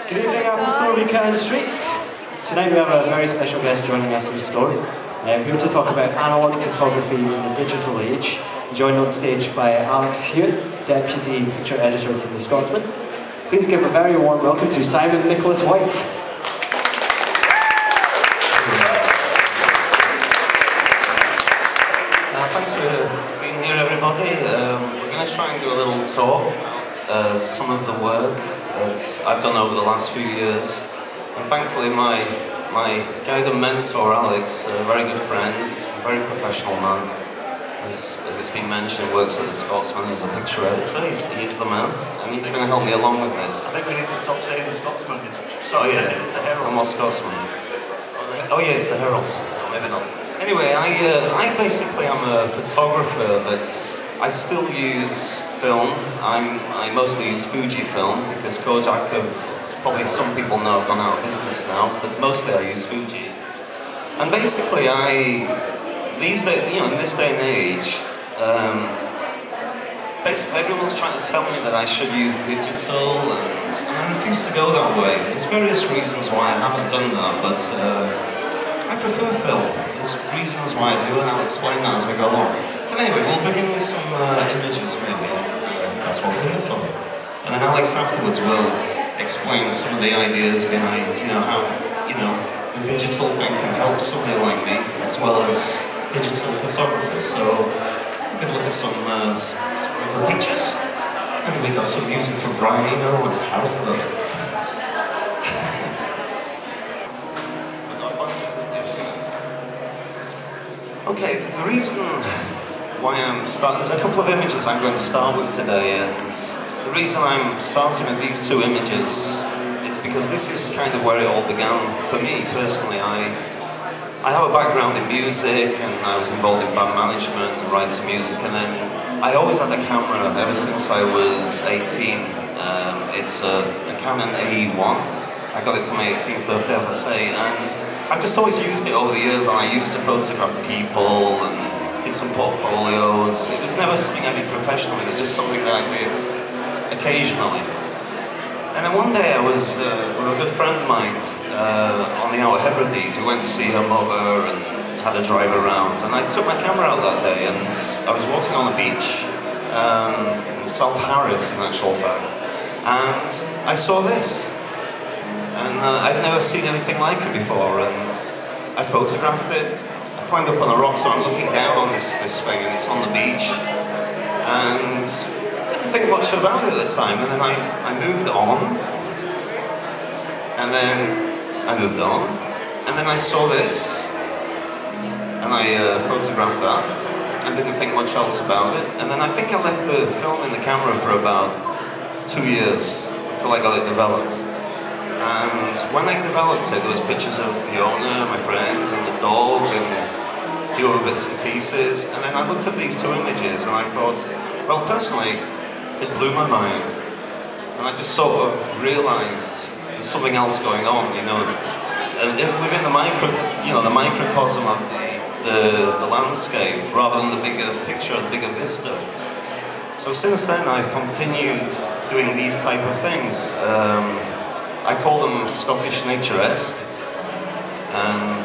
Good evening, Apple Store, Buchanan Street. Tonight we have a very special guest joining us in the store. We're here to talk about analogue photography in the digital age. Joined on stage by Alex Hewitt, Deputy Picture Editor from The Scotsman. Please give a very warm welcome to Simon Nicholas White. Thanks for being here, everybody. We're going to try and do a little tour. Some of the work that I've done over the last few years. And thankfully my guide and mentor, Alex, a very good friend, a very professional man, as it's been mentioned, works at The Scotsman as a picture editor. He's the man, and he's going to help me along with this. I think we need to stop saying The Scotsman. Sorry, it's The Herald. I'm not Scotsman. Oh yeah, it's The Herald. Oh, maybe not. Anyway, I basically am a photographer that I still use film. I mostly use Fuji film because Kodak probably some people know have gone out of business now, but mostly I use Fuji. And basically in this day and age, basically everyone's trying to tell me that I should use digital, and I refuse to go that way. There's various reasons why I haven't done that, but I prefer film. There's reasons why I do, and I'll explain that as we go along. But anyway, we'll begin with some images maybe, and that's what we're here for. And then Alex afterwards will explain some of the ideas behind, how, the digital thing can help somebody like me, as well as digital photographers. So we can look at some pictures, and we got some music from Brian Eno and Harold Bird. Okay, the reason why I'm starting, there's a couple of images I'm going to start with today, and the reason I'm starting with these two images is because this is kind of where it all began for me personally. I have a background in music, and I was involved in band management and writing music, and then I always had a camera ever since I was 18. It's a Canon AE1. I got it for my 18th birthday, as I say, and I've just always used it over the years, and I used to photograph people and did some portfolios. It was never something I did professionally, it was just something that I did occasionally. And then one day I was with a good friend of mine on the Outer Hebrides. We went to see her mother and had a drive around, and I took my camera out that day, and I was walking on the beach in South Harris, in actual fact, and I saw this. And I'd never seen anything like it before, and I photographed it. I climbed up on a rock, so I'm looking down on this thing, and it's on the beach. And I didn't think much about it at the time, and then I moved on. And then I moved on. And then I saw this, and I photographed that. I didn't think much else about it. And then I think I left the film in the camera for about 2 years, until I got it developed. And when I developed it, there was pictures of Fiona, my friend, and the dog, and a few other bits and pieces. And then I looked at these two images, and I thought, well, personally, it blew my mind. And I just sort of realized there's something else going on, within the microcosm of the landscape, rather than the bigger picture, the bigger vista. So since then, I've continued doing these type of things. I call them Scottish naturesque, and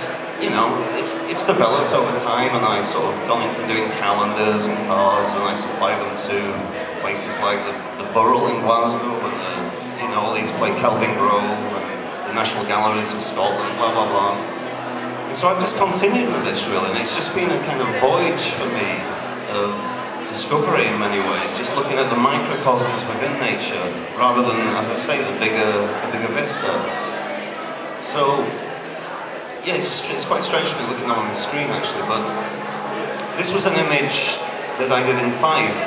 it's developed over time, and I sort of gone into doing calendars and cards, and I supply them to places like the Burrell in Glasgow, and all these like Kelvin Grove and the National Galleries of Scotland, blah blah blah. And so I've just continued with this really, and it's just been a kind of voyage for me of discovery in many ways, just looking at the microcosms within nature, rather than, as I say, the bigger vista. So, yeah, it's quite strange to be looking on the screen actually, but this was an image that I did in Fife.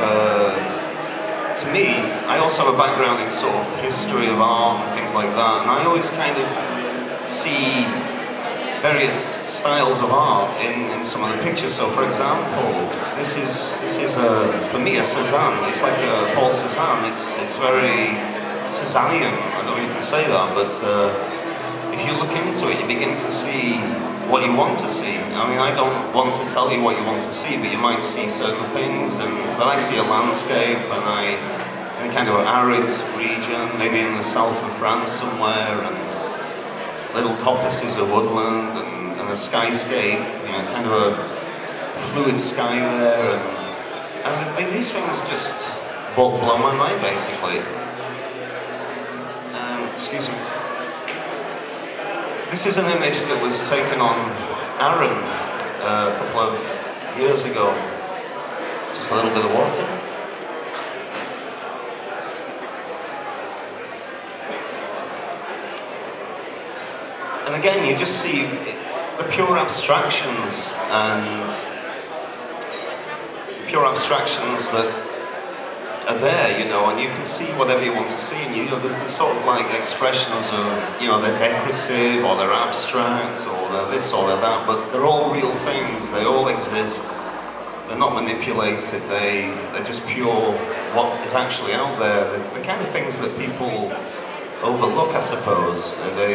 To me, I also have a background in sort of history of art and things like that, and I always kind of see various styles of art in some of the pictures. So, for example, this is for me a Cézanne. It's like a Paul Cézanne. It's very Cézannian. I don't know if you can say that, but if you look into it, you begin to see what you want to see. I mean, I don't want to tell you what you want to see, but you might see certain things. And when I see a landscape, and in a kind of arid region, maybe in the south of France somewhere, and little coppices of woodland and a skyscape, you know, kind of a fluid sky there, and these things just blow my mind, basically. Excuse me. This is an image that was taken on Arran a couple of years ago. Just a little bit of water. And again, you just see the pure abstractions that are there, you know, and you can see whatever you want to see, and you know, there's this sort of like expressions of, you know, they're decorative, or they're abstract, or they're this, or they're that, but they're all real things, they all exist, they're not manipulated, they're just pure what is actually out there, the kind of things that people overlook, I suppose.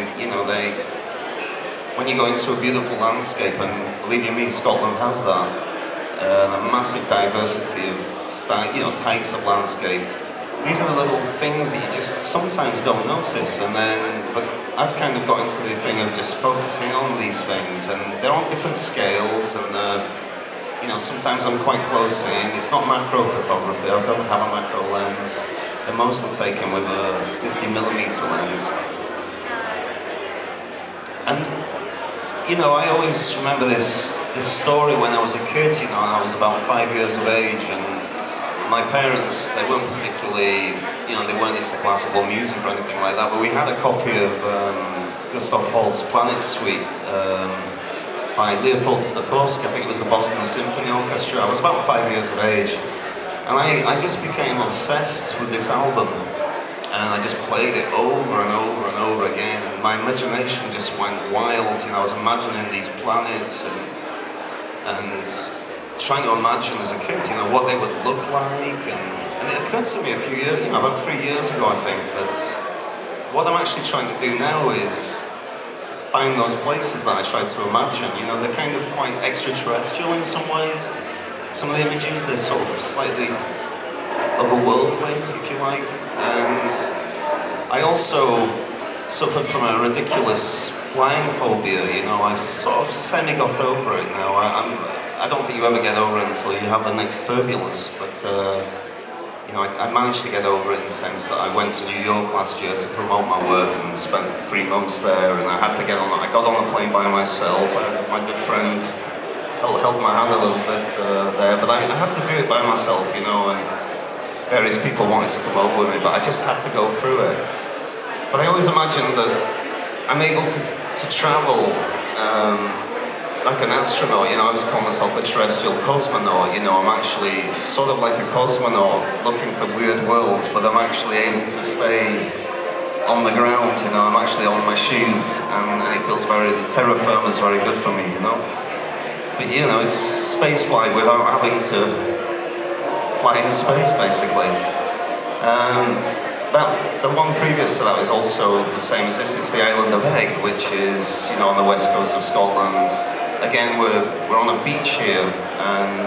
When you go into a beautiful landscape, and believe you me, Scotland has that, a massive diversity of style, you know, types of landscape. These are the little things that you just sometimes don't notice, but I've kind of got into the thing of just focusing on these things, and they're on different scales, and you know, sometimes I'm quite close in. It's not macro photography, I don't have a macro lens. They're mostly taken with a 50mm lens. And you know, I always remember this story when I was a kid, you know, I was about 5 years of age, and my parents, they weren't particularly, you know, they weren't into classical music or anything like that, but we had a copy of Gustav Holst's Planet Suite by Leopold Stokowski. I think it was the Boston Symphony Orchestra. I was about 5 years of age, and I just became obsessed with this album. And I just played it over and over and over again, and my imagination just went wild. You know, I was imagining these planets and trying to imagine as a kid, you know, what they would look like. And it occurred to me a few years, you know, about 3 years ago, I think, that what I'm actually trying to do now is find those places that I tried to imagine. You know, they're kind of quite extraterrestrial in some ways. Some of the images, they're sort of slightly otherworldly, if you like. And I also suffered from a ridiculous flying phobia, you know, I sort of semi-got over it now. I don't think you ever get over it until you have the next turbulence, but you know, I managed to get over it in the sense that I went to New York last year to promote my work and spent 3 months there, and I had to I got on the plane by myself. My good friend held my hand a little bit there, but I had to do it by myself, you know, and various people wanted to come over with me, but I just had to go through it. But I always imagined that I'm able to travel like an astronaut, you know. I always call myself a terrestrial cosmonaut, you know. I'm actually sort of like a cosmonaut looking for weird worlds, but I'm actually able to stay on the ground, you know. I'm actually on my shoes, and it feels the terra firma is very good for me, you know. But you know, it's spaceflight without having to fly in space, basically. The one previous to that is also the same as this. It's the island of Egg, which is, you know, on the west coast of Scotland. Again, we're on a beach here, and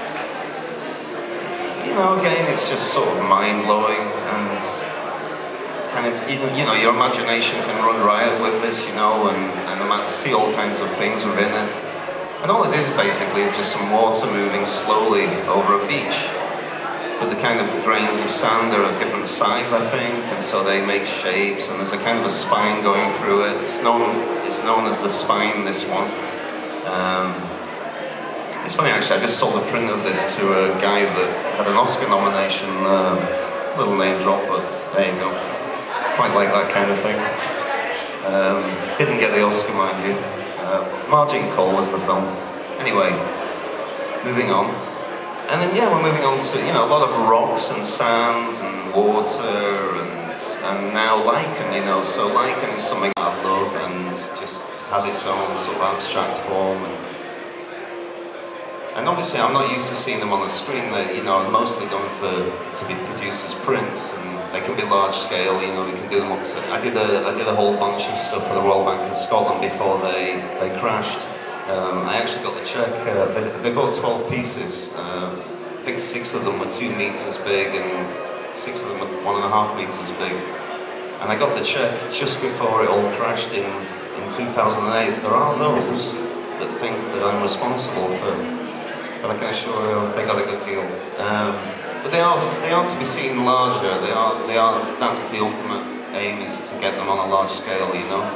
you know, again, it's just sort of mind-blowing, and kind of, you know, your imagination can run riot with this, you know, and see all kinds of things within it. And all it is basically is just some water moving slowly over a beach. But the kind of grains of sand are of different size, I think, and so they make shapes, and there's a kind of a spine going through it. It's known as the spine, this one. It's funny, actually, I just sold a print of this to a guy that had an Oscar nomination, little name drop, but there you go. Quite like that kind of thing. Didn't get the Oscar, mind you. Margin Call was the film. Anyway, moving on. And then, yeah, we're moving on to, you know, a lot of rocks and sands and water and now lichen, you know. So lichen is something I love and just has its own sort of abstract form. And obviously, I'm not used to seeing them on the screen. They, you know, mostly done to be produced as prints, and they can be large scale. You know, we can do them up to. I did a whole bunch of stuff for the Royal Bank of Scotland before they crashed. I actually got the check. They bought 12 pieces. I think 6 of them were 2 meters big, and 6 of them are 1.5 meters big. And I got the check just before it all crashed in 2008. There are those that think that I'm responsible for, but I can assure you they got a good deal. But they are to be seen larger. That's the ultimate aim, is to get them on a large scale, you know.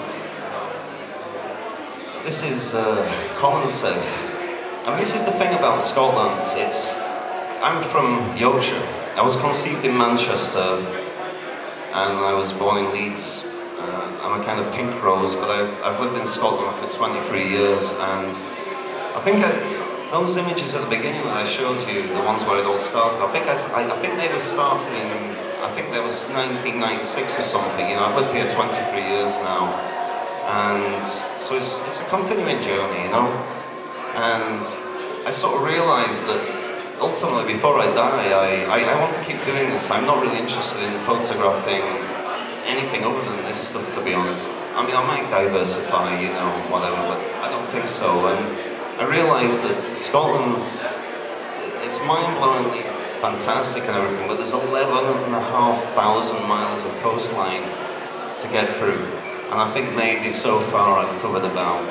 This is Colonsay. I mean, this is the thing about Scotland. I'm from Yorkshire. I was conceived in Manchester, and I was born in Leeds. I'm a kind of pink rose, but I've lived in Scotland for 23 years, and I think those images at the beginning that I showed you, the ones where it all started, I think they were started in, I think there was 1996 or something. You know, I've lived here 23 years now, and so it's a continuing journey, you know. And I sort of realised that ultimately, before I die, I want to keep doing this. I'm not really interested in photographing anything other than this stuff, to be honest. I mean, I might diversify, you know, whatever, but I don't think so. And I realised that Scotland's, it's mind-blowingly fantastic and everything, but there's 11,500 miles of coastline to get through. And I think maybe so far I've covered about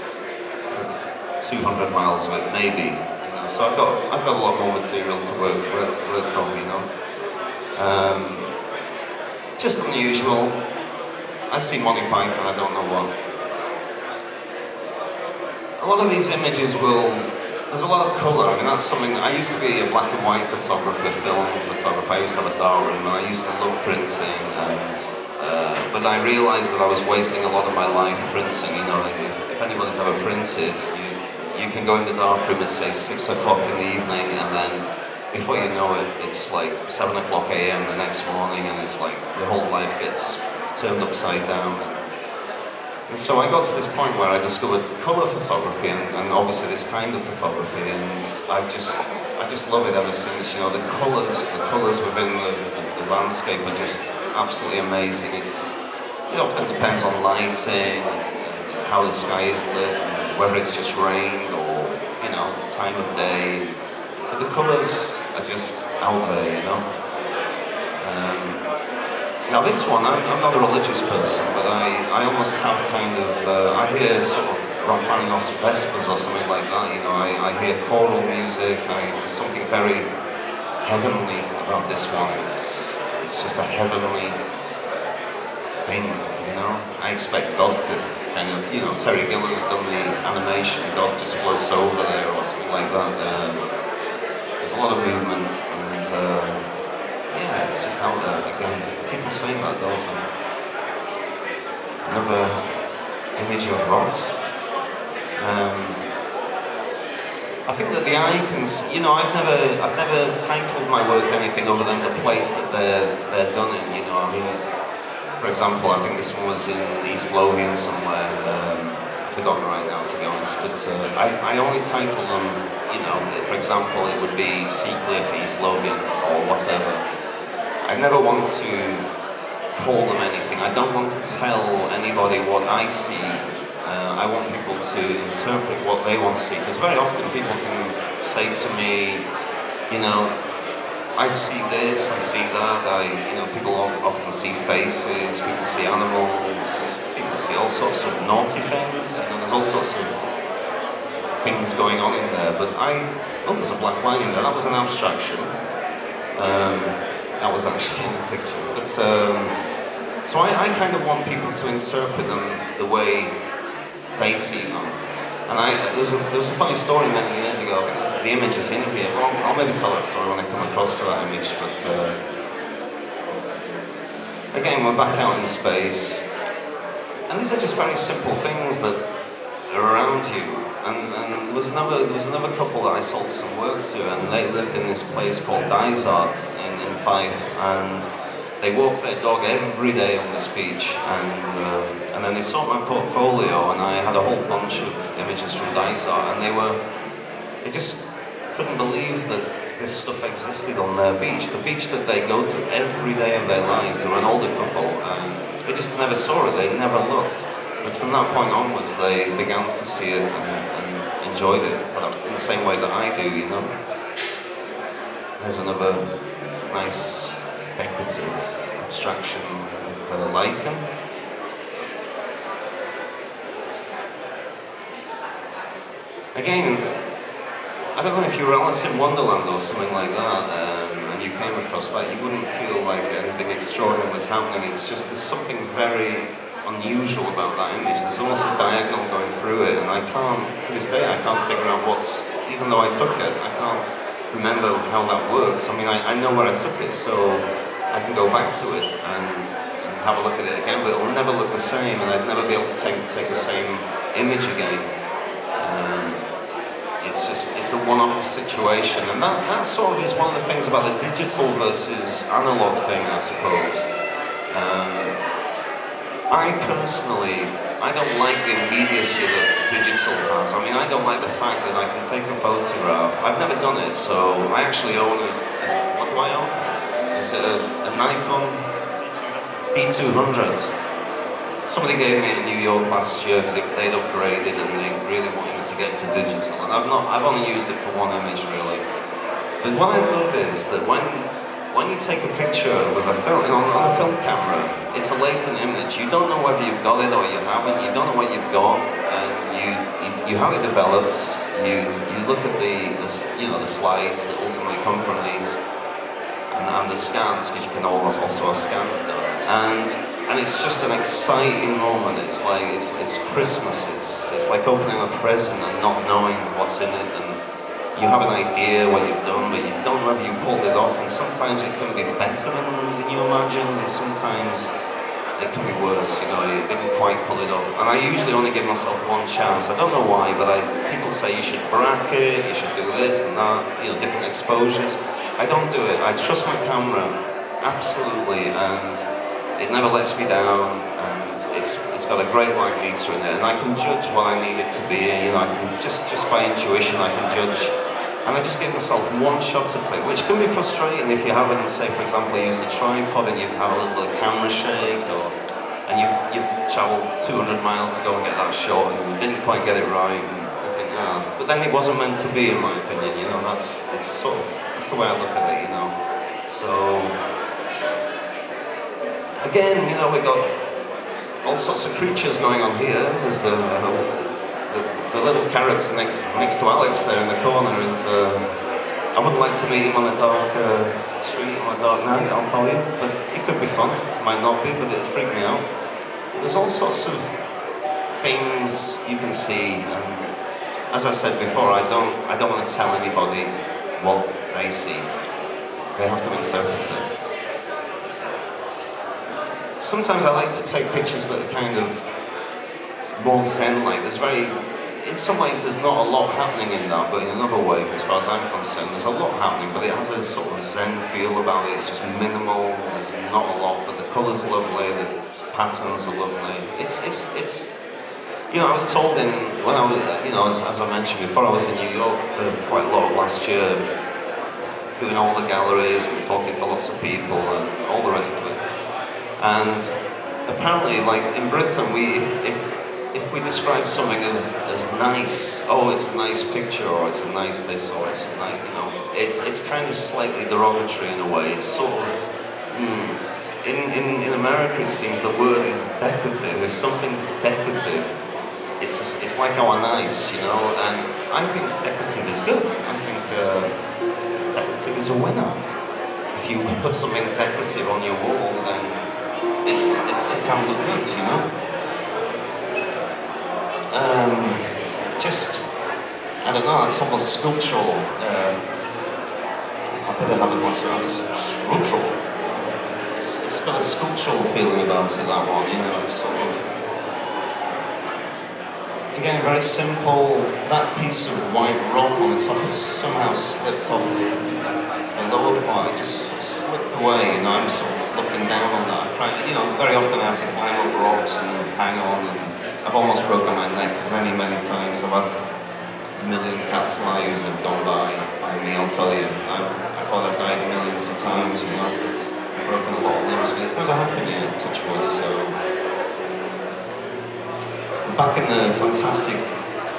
200 miles of it, maybe. So I've got a lot more material to work from, you know. Just unusual. I see Monty Python, I don't know what. A lot of these images there's a lot of colour. I mean, that's something, I used to be a black and white photographer, film photographer. I used to have a dark room, and I used to love printing, but I realised that I was wasting a lot of my life printing, you know. If anybody's ever printed, you can go in the dark room at, say, 6 o'clock in the evening, and then before you know it, it's like 7 o'clock a.m. the next morning, and it's like your whole life gets turned upside down. And so I got to this point where I discovered colour photography, and obviously this kind of photography, and I just love it ever since. You know, the colours within the landscape are just absolutely amazing. It often depends on lighting, how the sky is lit, whether it's just rained or, you know, the time of day. But the colours are just out there, you know. Now this one, I'm not a religious person, but I almost have kind of, I hear sort of Rachmaninoff's Vespers or something like that, you know. I hear choral music, there's something very heavenly about this one. It's just a heavenly thing, you know. I expect God to kind of, you know, Terry Gilliam had done the animation, God just floats over there or something like that. There's a lot of movement, and yeah, it's just out there again. People saying that, don't they? Another image of rocks. I think that the eye can, you know, I've never titled my work anything other than the place that they're done in, you know. I mean, for example, I think this one was in East Lothian somewhere. I've forgotten right now, to be honest, but I only title them, you know, for example, it would be Seacliff, East Lothian, or whatever. I never want to call them anything. I don't want to tell anybody what I see. I want people to interpret what they want to see, because very often people can say to me, you know, I see this, I see that, you know, people often see faces, people see animals, people see all sorts of naughty things, you know, there's all sorts of things going on in there, but oh, there's a black line in there, that was an abstraction. That was actually in the picture, but, so I kind of want people to interpret them the way they see them. And there was a funny story many years ago. I think the image is in here. Well, I'll maybe tell that story when I come across to that image. But again, we're back out in space, and these are just very simple things that are around you. And there was another couple that I sold some work to, and they lived in this place called Dysart in Fife, and they walked their dog every day on this beach, and then they saw my portfolio, and I had a whole bunch of images from Dysart, and they just couldn't believe that this stuff existed on their beach, the beach that they go to every day of their lives. They were an older couple, and they just never saw it, they never looked. But from that point onwards, they began to see it and enjoyed it in the same way that I do, you know. There's another nice decorative abstraction of lichen. Again, I don't know if you were Alice in Wonderland or something like that, and you came across that, you wouldn't feel like anything extraordinary was happening. It's just there's something very unusual about that image. There's almost a diagonal going through it, and I can't, to this day, I can't figure out what's, even though I took it, I can't remember how that works. I mean, I know where I took it, so I can go back to it and have a look at it again, but it'll never look the same, and I'd never be able to take the same image again. It's a one-off situation, and that sort of is one of the things about the digital versus analog thing, I suppose. I personally, I don't like the immediacy that digital has. I mean, I don't like the fact that I can take a photograph. I've never done it, so I actually own what do I own? Is it a Nikon D200? Somebody gave me in New York last year because they'd upgraded and they really wanted me to get into digital. And I've only used it for one image really. But what I love is that when you take a picture with a film, on a film camera, it's a latent image. You don't know whether you've got it or you haven't. You don't know what you've got. You how it develops. You look at the slides that ultimately come from these, and the scans, because you can also have scans done. And it's just an exciting moment. It's like it's Christmas. It's like opening a present and not knowing what's in it, and you have an idea what you've done, but you don't know if you pulled it off. And sometimes it can be better than you imagine, and sometimes it can be worse. You know, you didn't quite pull it off. And I usually only give myself one chance. I don't know why, but people say you should bracket, you should do this and that. You know, different exposures. I don't do it. I trust my camera absolutely, and it never lets me down, and it's got a great light meter in it, and I can judge what I need it to be. You know, I can just by intuition I can judge, and I just give myself one shot at it, which can be frustrating if you haven't, say for example, used a tripod and you've had a little bit of camera shake, and you've travelled 200 miles to go and get that shot and didn't quite get it right. And I think, but then it wasn't meant to be, in my opinion. You know, that's the way I look at it. You know, so. Again, you know, we got all sorts of creatures going on here. There's the little character next to Alex there in the corner is, I wouldn't like to meet him on a dark street on a dark night, I'll tell you, but it could be fun. It might not be, but it'd freak me out. There's all sorts of things you can see, and as I said before, I don't want to tell anybody what they see. They have to interpret it. Sometimes I like to take pictures that are kind of more zen-like. In some ways there's not a lot happening in that, but in another way, as far as I'm concerned, there's a lot happening, but it has a sort of zen feel about it. It's just minimal, there's not a lot, but the colours are lovely, the patterns are lovely. It's you know, I was told when I was, you know, as I mentioned before, I was in New York for quite a lot of last year, doing all the galleries and talking to lots of people and all the rest of it. And apparently, like in Britain, if we describe something as nice, oh, it's a nice picture, or it's a nice this, or it's a nice, you know, it's kind of slightly derogatory in a way. It's sort of, in America, it seems the word is decorative. If something's decorative, it's like our nice, you know. And I think decorative is good. I think decorative is a winner. If you put something decorative on your wall, then it can look good, you know. I don't know, it's almost sculptural. I better have it once around, it's sculptural. It's got a sculptural feeling about it, that one, you know, it's sort of... Again, very simple. That piece of white rock on the top has somehow slipped off the lower part, it just slipped away, and I'm sort of looking down on that. I've tried, you know, very often I have to climb up rocks and hang on, and I've almost broken my neck many, many times. I've had a million cat's lives have gone by me, I'll tell you. I thought I'd died millions of times, you know. I've broken a lot of limbs, but it's never happened yet, touch wood, so... Back in the fantastic, on the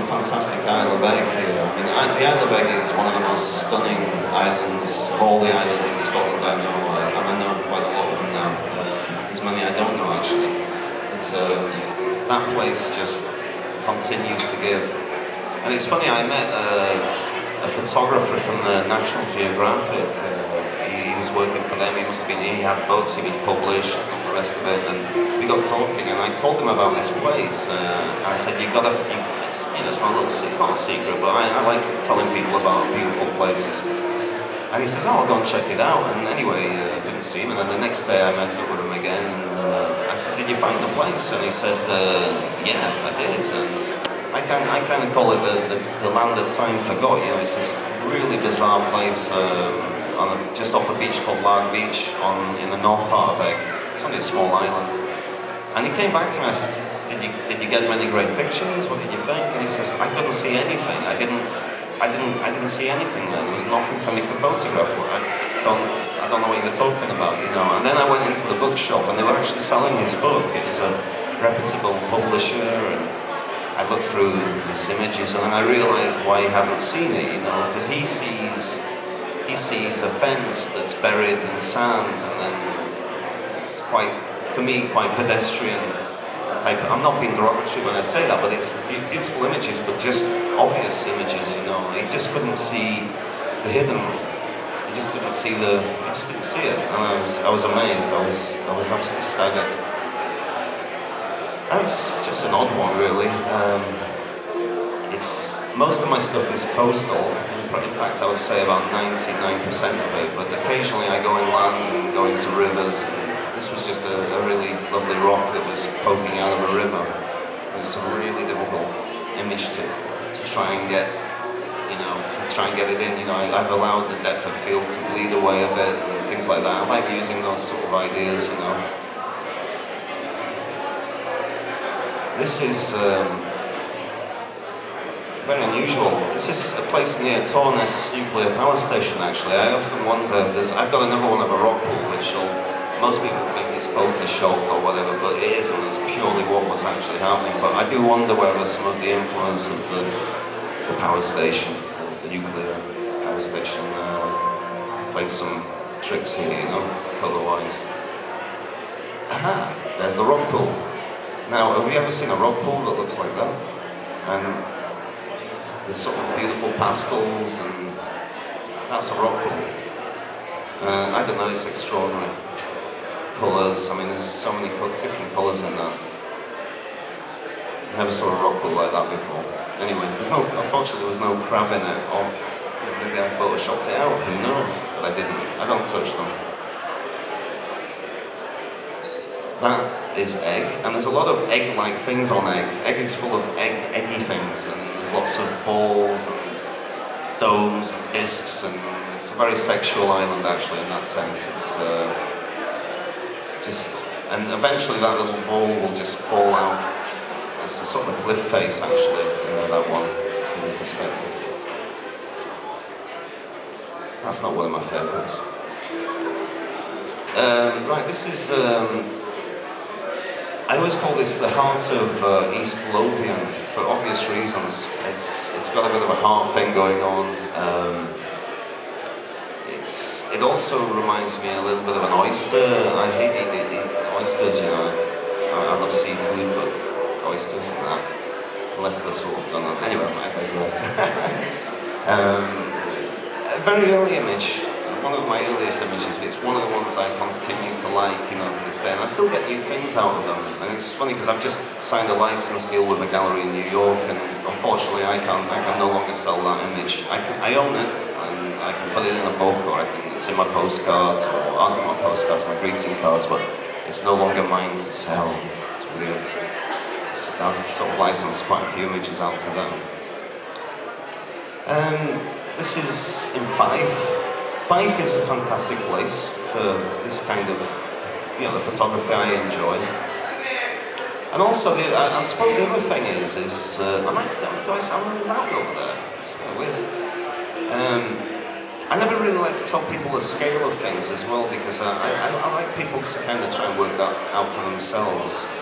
fantastic Isle of Egg here. I mean, the Isle of Egg is one of the most stunning islands of all the islands in Scotland I know, and I know quite a lot of them now. There's many I don't know actually. But that place just continues to give. And it's funny, I met a photographer from the National Geographic. He was working for them, he had books, he was published, and all the rest of it, and we got talking, and I told him about this place. I said, it's my little, it's not a secret, but I like telling people about beautiful places. And he says, oh, I'll go and check it out. And anyway, I didn't see him, and then the next day I met up with him again, and I said, did you find the place? And he said, yeah, I did. And I kind of call it the land that time forgot. You know, it's this really bizarre place just off a beach called Lark Beach in the north part of Egg. It's only a small island. And he came back to me and I said, did you get many great pictures? What did you think? And he says, I couldn't see anything. I didn't see anything there. There was nothing for me to photograph. I don't know what you're talking about, you know. And then I went into the bookshop and they were actually selling his book. It was a reputable publisher, and I looked through his images and then I realised why he hadn't seen it, you know, because he sees a fence that's buried in sand, and then it's quite, for me, quite pedestrian type. I'm not being derogatory when I say that, but it's beautiful images, but just obvious images, you know. He just couldn't see the hidden. He just didn't see it, and I was amazed. I was absolutely staggered. That's just an odd one, really. Most of my stuff is coastal. In fact, I would say about 99% of it, but occasionally I go inland and go into rivers. And this was just a really lovely rock that was poking out of a river. It was a really difficult image to try and get, you know, it in. You know, I've allowed the depth of field to bleed away a bit and things like that. I like using those sort of ideas, you know. This is very unusual. This is a place near Torness nuclear power station, actually. I often wonder, I've got another one of a rock pool, which most people think it's photoshopped or whatever, but it isn't. It's purely what was actually happening. But I do wonder whether some of the influence of the power station, the nuclear power station, played some tricks here, you know, color-wise. Aha! There's the rock pool. Now, have you ever seen a rock pool that looks like that? And the sort of beautiful pastels, and that's a rock pool. I don't know, it's extraordinary. Colours, I mean, there's so many different colours in that. Never saw a rock pool like that before. Anyway, unfortunately there was no crab in it, or maybe I photoshopped it out, who knows? But I didn't. I don't touch them. That is Egg, and there's a lot of egg-like things on Egg. Egg is full of eggy things, and there's lots of balls and domes and discs, and it's a very sexual island actually in that sense. It's and eventually that little ball will just fall out. It's a sort of cliff face actually, that one, to give you perspective. That's not one of my favourites. Right, this is, I always call this the heart of East Lothian for obvious reasons. It's got a bit of a heart thing going on. It also reminds me a little bit of an oyster. I hate eating oysters, you know. I love seafood, but oysters and that, unless they're sort of done on. Anyway, I digress. A very early image. One of my earliest images, it's one of the ones I continue to like, you know, to this day, and I still get new things out of them. And it's funny because I've just signed a license deal with a gallery in New York, and unfortunately I can no longer sell that image. I own it, and I can put it in a book, or it's in my postcards, or not my postcards, my greeting cards, but it's no longer mine to sell. It's weird. So I've sort of licensed quite a few images out to them. This is in Fife. Fife is a fantastic place for this kind of, you know, the photography I enjoy. And also, I suppose the other thing is do I sound loud over there? It's kind of weird. I never really like to tell people the scale of things as well, because I like people to kind of try and work that out for themselves.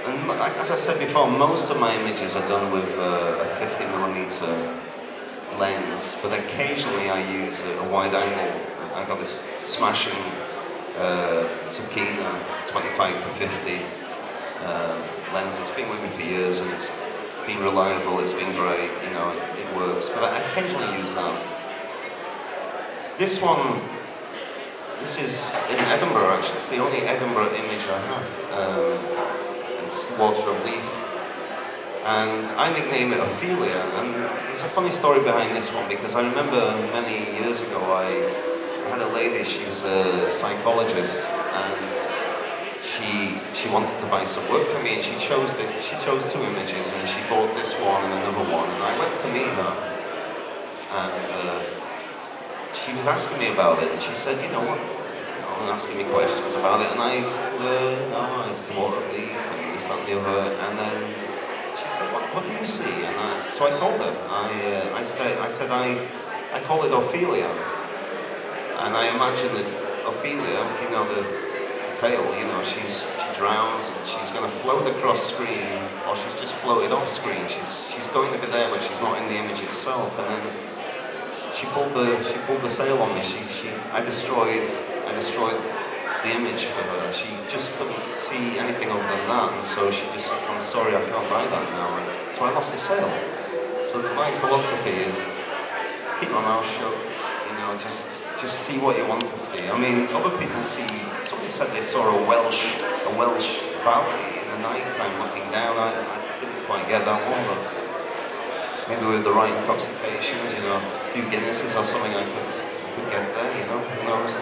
And as I said before, most of my images are done with a 50mm lens, but occasionally I use a wide angle. I got this smashing Buchanan 25 to 50 lens. It's been with me for years and it's been reliable, it's been great, you know, it works. But I occasionally use that. This one, this is in Edinburgh actually, it's the only Edinburgh image I have. It's Water of Leaf. And I nickname it Ophelia, and there's a funny story behind this one because I remember many years ago I had a lady, she was a psychologist, and she wanted to buy some work for me, and she chose two images, and she bought this one and another one, and I went to meet her, and she was asking me about it, and she said, you know what, and asking me questions about it, and I told her, no, it's the Water of Leaf, and this, that, and the other, and then she said, what do you see? And so I told her. I said I call it Ophelia, and I imagine that Ophelia, if you know the tale, you know, she drowns and she's going to float across screen, or she's just floated off screen. She's going to be there, but she's not in the image itself. And then she pulled the sail on me. I destroyed the image for her. She just couldn't see anything other than that, and so she just said, I'm sorry, I can't buy that now. And so I lost the sale. So my philosophy is keep my mouth shut, you know, just see what you want to see. I mean, other people see, somebody said they saw a Welsh valley in the night time looking down. I didn't quite get that one, but maybe with the right intoxications, you know, a few Guinnesses or something I could get there, you know, who knows.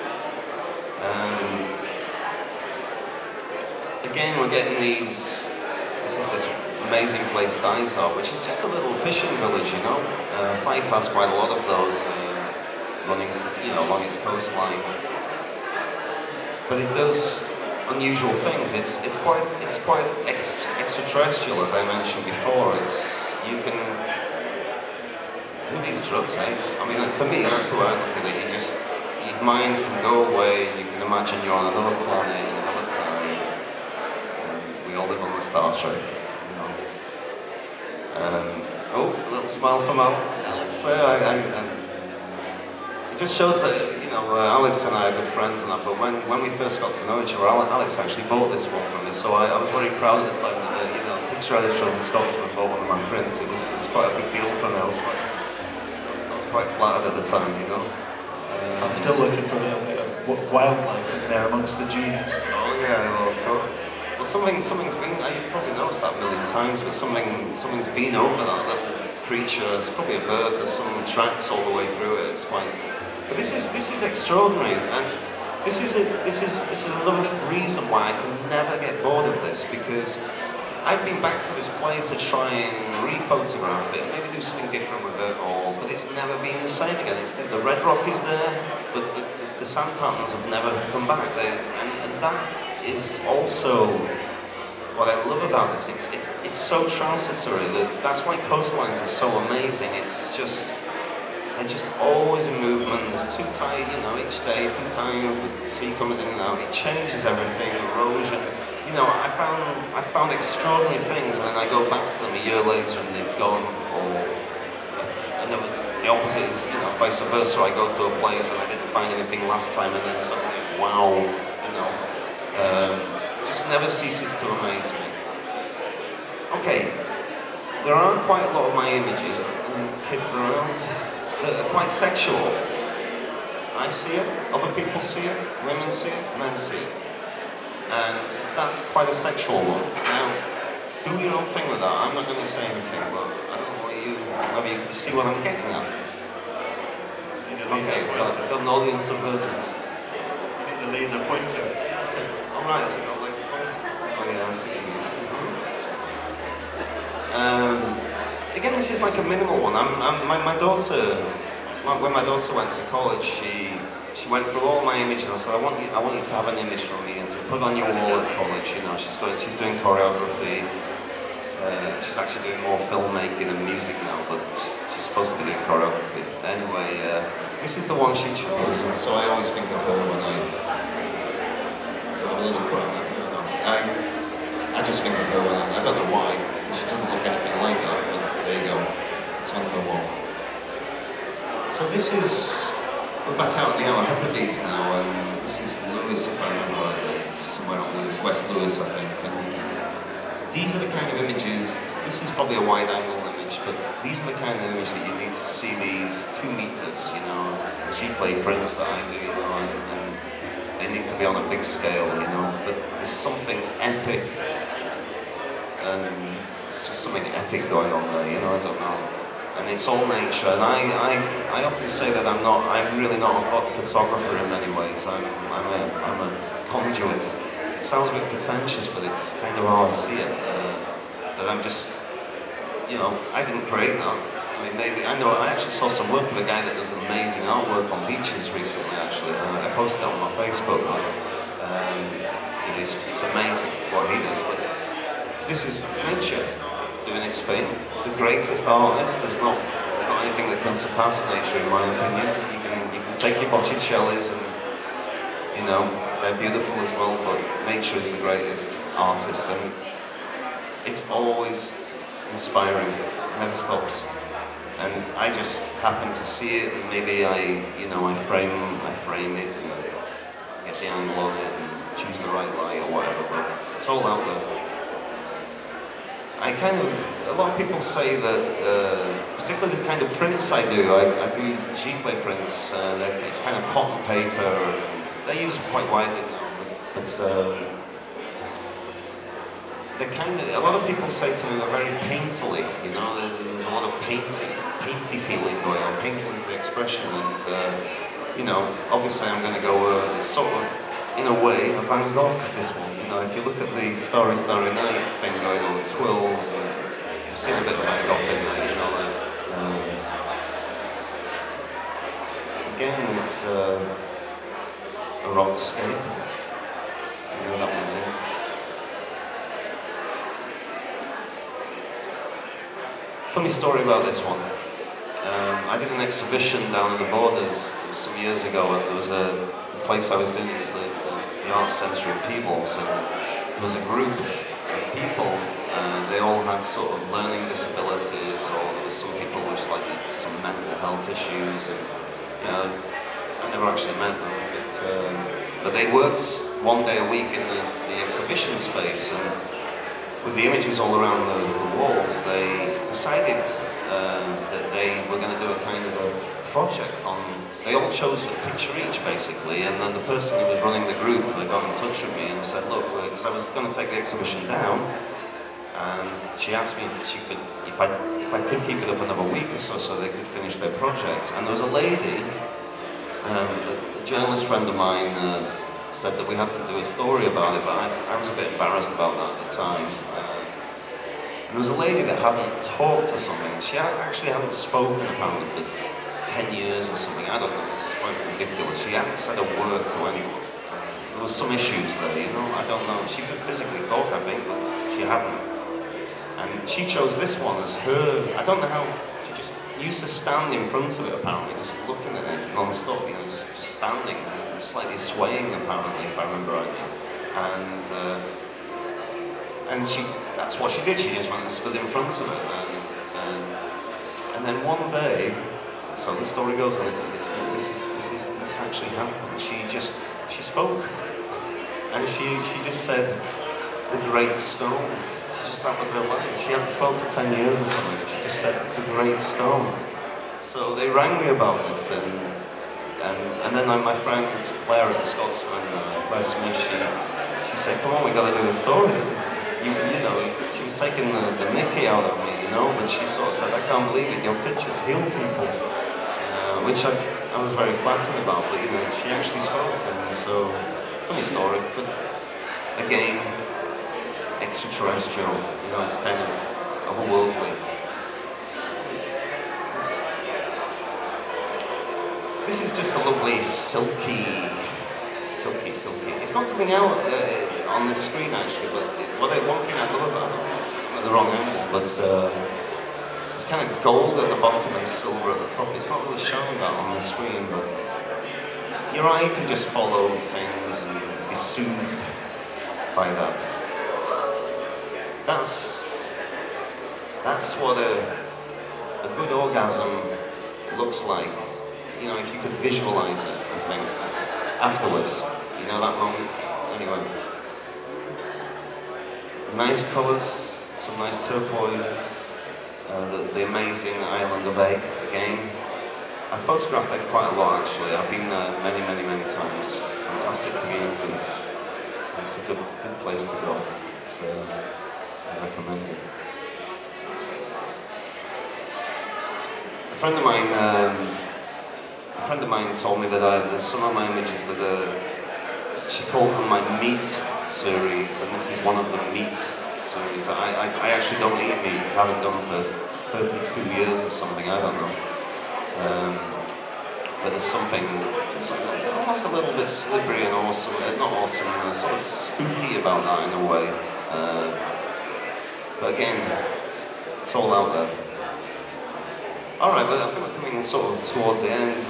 Again, we're getting this is this amazing place, Dysart, which is just a little fishing village, you know. Fife has quite a lot of those running, you know, along its coastline. But it does unusual things. It's quite extraterrestrial, as I mentioned before. You can do these drugs, eh? I mean, for me, that's the way I look at it. Your mind can go away, you can imagine you're on another planet in another time. We all live on the Star Trek, you know. Oh, a little smile from Alex there. It just shows that, you know, Alex and I are good friends and that, but when we first got to know each other, Alex actually bought this one from me, so I was very proud at the time that, you know, picture editor of the Scotsman bought one of my prints. It was quite a big deal for me. I was quite flattered at the time, you know. I'm still looking for a little bit of wildlife in there amongst the genes. Oh yeah, well, of course. Well, something's been, you've probably noticed that a million times, but something's been over that little creature. It's probably a bird. There's some tracks all the way through it. It's quite. But this is extraordinary, and this is another reason why I can never get bored of this, because I've been back to this place to try and re-photograph it, maybe do something different with it, but it's never been the same again. The red rock is there, but the sand patterns have never come back. And that is also what I love about this. It's so transitory. That's why coastlines are so amazing. They're just always in movement. There's two tides, you know, each day, 2 times the sea comes in and out. It changes everything, erosion. You know, I found extraordinary things, and then I go back to them a year later and they've gone, the opposite is, you know, vice versa. I go to a place and I didn't find anything last time, and then suddenly, wow, you know, just never ceases to amaze me. Okay, there are quite a lot of my images, kids around, that are quite sexual. I see it, other people see it, women see it, men see it. And that's quite a sexual one. Now, do your own thing with that. I'm not going to say anything, but I don't know whether you can see what I'm getting at. Okay, I've got an audience of virgins. You need the laser pointer. All right, is it got laser pointer? Oh yeah, I see what you mean. Again, this is like a minimal one. My daughter, when my daughter went to college, she went through all my images and I said, I want you to have an image from me and to put on your wall at college. You know, she's doing choreography. She's actually doing more filmmaking and music now, but she's supposed to be doing choreography. Anyway, this is the one she chose, and so I always think of her when I'm a little crying. I I just think of her when I don't know why, she doesn't look anything like that, but there you go, it's on her wall. So this is, we're back out in the Outer Hebrides now, and this is Lewis, if I remember rightly, somewhere on Lewis, West Lewis I think, and these are the kind of images, this is probably a wide angle image, but these are the kind of image that you need to see these 2 meters, you know, G-clay prints that I do, you know, and they need to be on a big scale, you know, but there's something epic, and it's just something epic going on there, you know, I don't know. And it's all nature, and I often say that I'm really not a photographer in many ways. I'm a conduit. It sounds a bit pretentious, but it's kind of how I see it. That I'm just, you know, I didn't create that. I mean, maybe, I know, I actually saw some work with a guy that does amazing artwork on beaches recently, actually. I posted it on my Facebook, but you know, it's amazing what he does. But this is nature doing its thing. The greatest artist, there's not anything that can surpass nature, in my opinion. You can take your Botticellis and, you know, they're beautiful as well, but nature is the greatest artist, and it's always inspiring, never stops. And I just happen to see it, and maybe I frame it and get the angle on it and choose the right light or whatever, but it's all out there. A lot of people say that, particularly the kind of prints I do G-clay prints, it's kind of cotton paper, and they use them quite widely now, but they're kind of, a lot of people say to me they're very painterly, you know, there's a lot of painty feeling going on. Painterly is the expression, and, you know, obviously I'm going to go, it's sort of, in a way, a Van Gogh, this one. You know, if you look at the Starry Starry Night thing going on, the twirls, and you've seen a bit of Van Gogh in there, you know, like, again, it's a rockscape, you know, that one's in. Funny story about this one. I did an exhibition down in the Borders some years ago, and there was a place I was doing, it was the Art Centre in Peebles, and there was a group of people, they all had sort of learning disabilities, or there was some people with slightly some mental health issues, and, you know, I never actually met them, but they worked 1 day a week in the exhibition space, and with the images all around the walls, they decided that they were going to do a kind of a project on, they all chose a picture each basically, and then the person who was running the group, they got in touch with me and said, look, because I was going to take the exhibition down, and she asked me if I could keep it up another week or so they could finish their project. And there was a lady, a journalist friend of mine, said that we had to do a story about it, but I was a bit embarrassed about that at the time. And there was a lady that hadn't talked or something. She actually hadn't spoken apparently for 10 years or something. I don't know, it's quite ridiculous. She hadn't said a word to anyone. There was some issues there, you know, I don't know. She could physically talk, I think, but she hadn't. And she chose this one as her, I don't know how, she just used to stand in front of it apparently, just looking at it non-stop, you know, just standing, slightly swaying apparently, if I remember rightly. And that's what she did, she just went and stood in front of it. And then one day, so the story goes on, this actually happened, she spoke. And she just said, the great stone. That was her line. She hadn't spoken for 10 years or something, and she just said, the great stone. So they rang me about this, and then my friend Claire at the Scotsman, Claire Smith, she said, come on, we got to do a story. You know, she was taking the mickey out of me, you know, but she sort of said, I can't believe it, your pictures heal people. Which I was very flattered about, but you know, she actually spoke, and so, funny story, but again, extraterrestrial, you know, it's kind of otherworldly. This is just a lovely silky. It's not coming out on the screen actually, but one thing I love about it, I'm at the wrong angle, but it's kind of gold at the bottom and silver at the top. It's not really showing that on the screen, but your eye can just follow things and be soothed by that. that's what a good orgasm looks like. You know, if you could visualize it, I think, afterwards. You know that moment? Anyway. Nice colours, some nice turquoises, the amazing island of Egg again. I photographed Egg quite a lot actually. I've been there many, many, many times. Fantastic community. It's a good place to go. It's, I recommend it. A friend of mine told me that there's some of my images that she calls them my meat series, and this is one of the meat series. I actually don't eat meat. I haven't done for 32 years or something. I don't know. But there's something almost a little bit slippery and awesome, not awesome, sort of spooky about that in a way. But again, it's all out there. Alright, but I think we're coming sort of towards the end.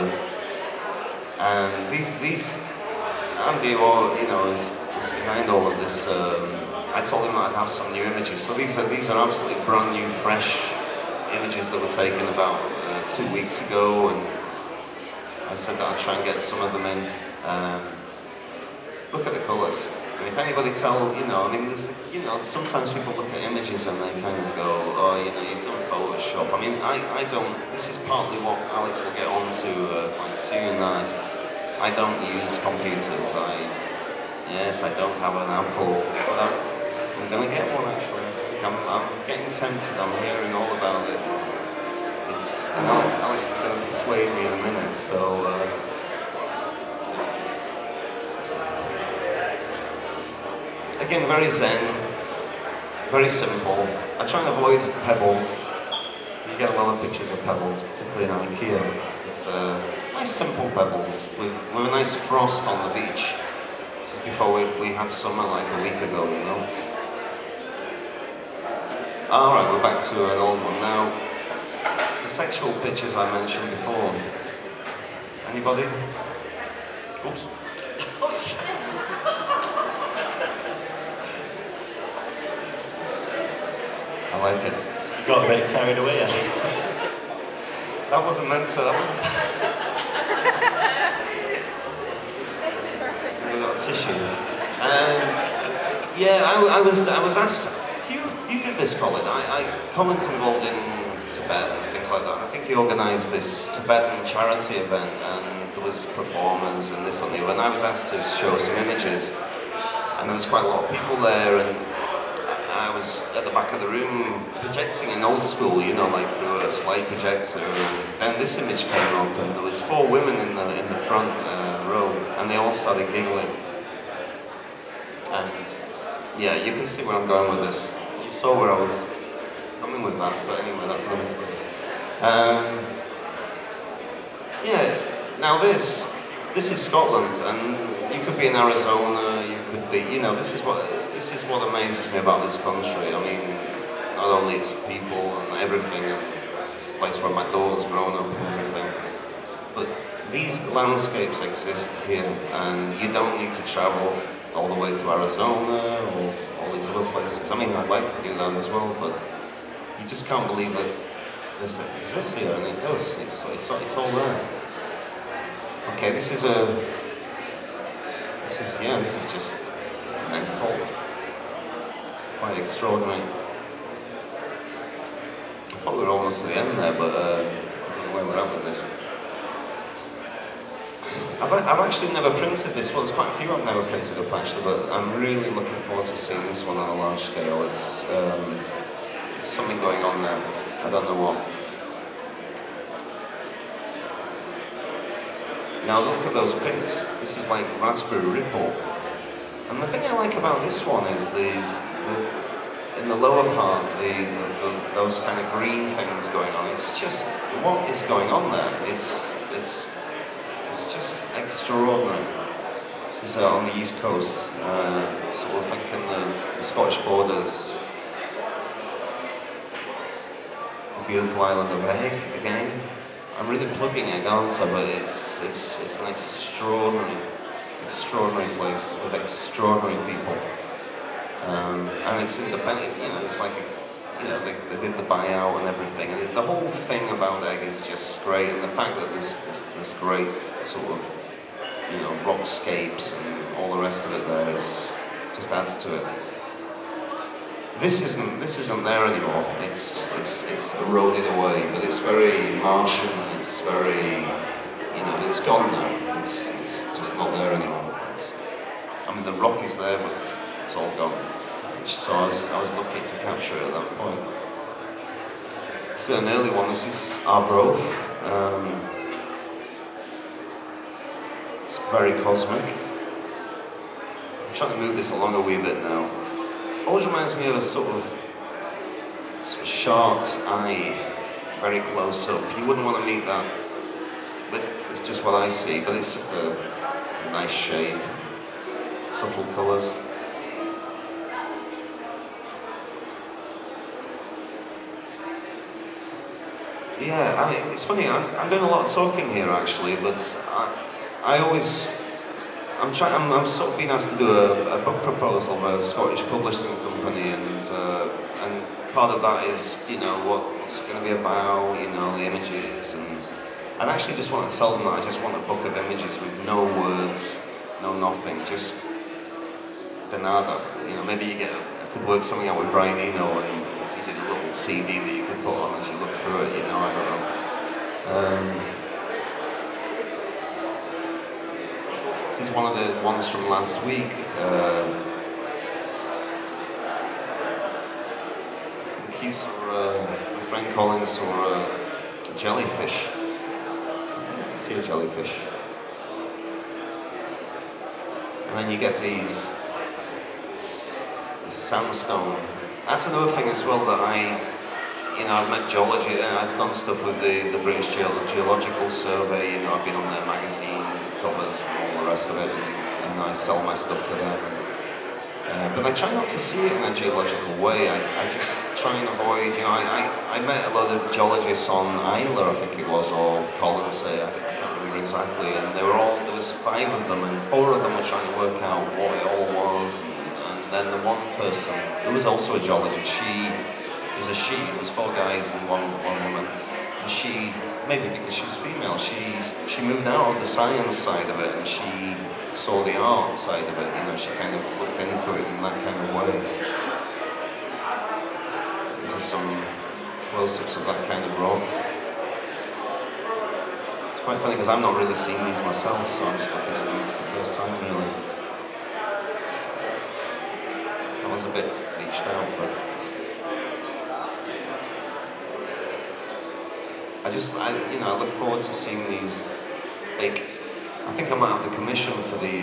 And these Andy, you know, is behind all of this. I told him that I'd have some new images. So these are absolutely brand new, fresh images that were taken about 2 weeks ago, and I said that I'd try and get some of them in. Look at the colours. And if anybody you know, I mean, you know, sometimes people look at images and they kind of go, oh, you know, you've done Photoshop. I mean, I don't, this is partly what Alex will get onto quite soon. I don't use computers. Yes, I don't have an Apple, but I'm going to get one actually. I'm getting tempted. I'm hearing all about it. And Alex is going to persuade me in a minute, so. Again, very zen, very simple. I try and avoid pebbles. You get a lot of pictures of pebbles, particularly in IKEA. It's nice simple pebbles with a nice frost on the beach. This is before we had summer like a week ago, you know. Alright, we're back to an old one now. The sexual pictures I mentioned before. Anybody? Oops. I like it. You got a bit carried away, I think. That wasn't meant to, We got a tissue. Yeah, I was asked, you did this, Colin. Colin's involved in Tibet and things like that. I think he organised this Tibetan charity event, and there was performers and this and the other, and I was asked to show some images, and there was quite a lot of people there, and I was at the back of the room projecting in old school, you know, like through a slide projector, and then this image came up, and there was 4 women in the front row, and they all started giggling. And yeah, you can see where I'm going with this. You saw where I was coming with that, but anyway, that's another story. Yeah, now this is Scotland, and you could be in Arizona, you could be, you know, this is what amazes me about this country. I mean, not only its people and everything, and it's a place where my daughter's grown up and everything, but these landscapes exist here, and you don't need to travel all the way to Arizona or all these other places. I mean, I'd like to do that as well, but you just can't believe that this exists here, and it does. It's all there. Okay, this is just mental. It's quite extraordinary. I thought we were almost to the end there, but I don't know where we're at with this. I've actually never printed this. Well, there's quite a few I've never printed up actually, but I'm really looking forward to seeing this one on a large scale. It's something going on there. I don't know what. Now look at those pinks. This is like raspberry ripple. And the thing I like about this one is in the lower part, those kind of green things going on. It's just, what is going on there? It's just extraordinary. This is on the East Coast, sort of thinking the Scottish borders. The beautiful island of Egg again. I'm really plugging it, aren't I? But it's an extraordinary place with extraordinary people. And it's in the bank, you know, it's like, they did the buyout and everything. And the whole thing about Egg is just great. And the fact that there's great sort of, you know, rockscapes and all the rest of it there just adds to it. This isn't there anymore. It's eroded away, but it's very Martian. It's very, you know, it's gone now. It's just not there anymore. I mean, the rock is there, but it's all gone. So I was lucky to capture it at that point. This is an early one. This is Arbroath. It's very cosmic. I'm trying to move this along a wee bit now. Always reminds me of a sort of shark's eye, very close up. You wouldn't want to meet that, but it's just what I see. But it's just a nice shape, subtle colours. Yeah, I mean, it's funny. I'm doing a lot of talking here actually, but I'm sort of being asked to do a book proposal by a Scottish publishing company, and part of that is, you know, what's it going to be about, you know, the images, and I actually just want to tell them that I just want a book of images with no words, no nothing, just de nada. You know, maybe I could work something out with Brian Eno, and you did a little CD that you could put on as you look through it, you know, I don't know. This is one of the ones from last week. I think you saw, my friend Colin saw a jellyfish. You can see a jellyfish. And then you get this sandstone. That's another thing as well that I've met geology, and I've done stuff with the British Geological Survey, you know, I've been on their magazine covers and all the rest of it, and I sell my stuff to them. But I try not to see it in a geological way. I just try and avoid, you know, I met a lot of geologists on Isla, I think it was, or Colonsay, I can't remember exactly, and there was 5 of them, and 4 of them were trying to work out what it all was, and then the one person, who was also a geologist, it was 4 guys and one woman, and she, maybe because she was female, she moved out of the science side of it, and she saw the art side of it, you know, she kind of looked into it in that kind of way. These are some close-ups of that kind of rock. It's quite funny because I've not really seen these myself, so I'm just looking at them for the first time, really. I was a bit bleached out, but I look forward to seeing these big. I think I might have the commission for the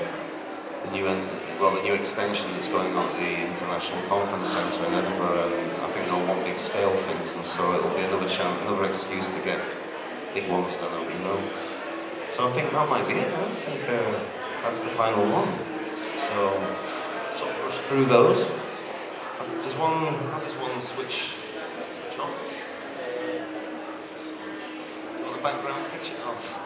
new extension that's going on at the International Conference Centre in Edinburgh, and I think they'll want big scale things, and so it'll be another excuse to get big ones done up, you know. So I think that might be it. I think that's the final one. So sort of rush through those. How does one switch off? Background picture else.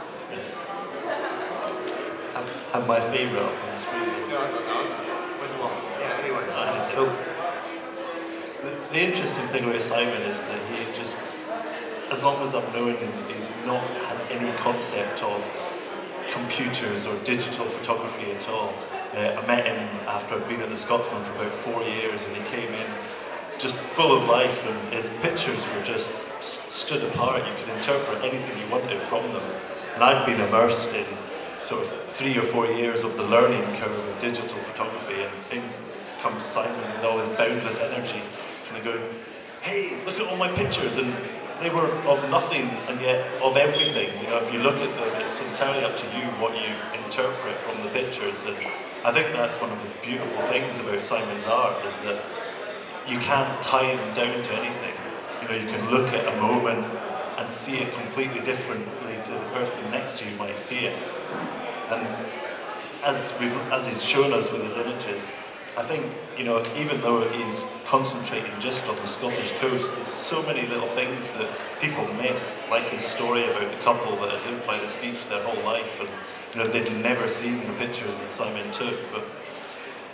Have my favourite up on the screen. Yeah, I don't know. Which one? Yeah, anyway. So, the interesting thing about Simon is that he just, as long as I've known him, he's not had any concept of computers or digital photography at all. I met him after I'd been at the Scotsman for about 4 years, and he came in just full of life, and his pictures were just stood apart. You could interpret anything you wanted from them. And I'd been immersed in sort of 3 or 4 years of the learning curve of digital photography, and in comes Simon with all his boundless energy, kind of going, hey, look at all my pictures, and they were of nothing and yet of everything. You know, if you look at them, it's entirely up to you what you interpret from the pictures, and I think that's one of the beautiful things about Simon's art, is that you can't tie them down to anything. You know, you can look at a moment and see it completely differently to the person next to you might see it. And as he's shown us with his images, I think, you know, even though he's concentrating just on the Scottish coast, there's so many little things that people miss, like his story about the couple that had lived by this beach their whole life, and you know, they'd never seen the pictures that Simon took, but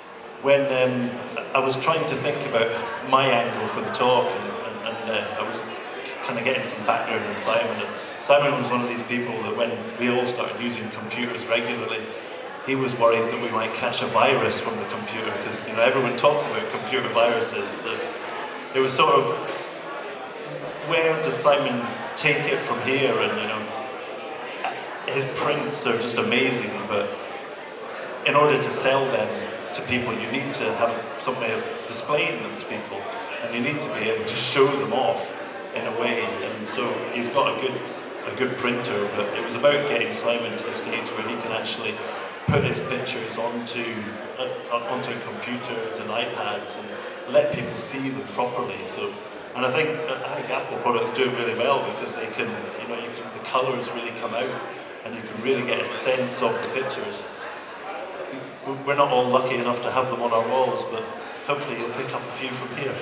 when I was trying to think about my angle for the talk, and I was kind of getting some background on Simon. And Simon was one of these people that when we all started using computers regularly, he was worried that we might catch a virus from the computer, because everyone talks about computer viruses. It was sort of, where does Simon take it from here? And his prints are just amazing, but in order to sell them to people, you need to have some way of displaying them to people, and you need to be able to show them off in a way. And so he's got a good printer, but it was about getting Simon to the stage where he can actually put his pictures onto computers and iPads and let people see them properly. And I think Apple products do it really well, because they can, the colours really come out, and you can really get a sense of the pictures. We're not all lucky enough to have them on our walls, but hopefully you'll pick up a few from here.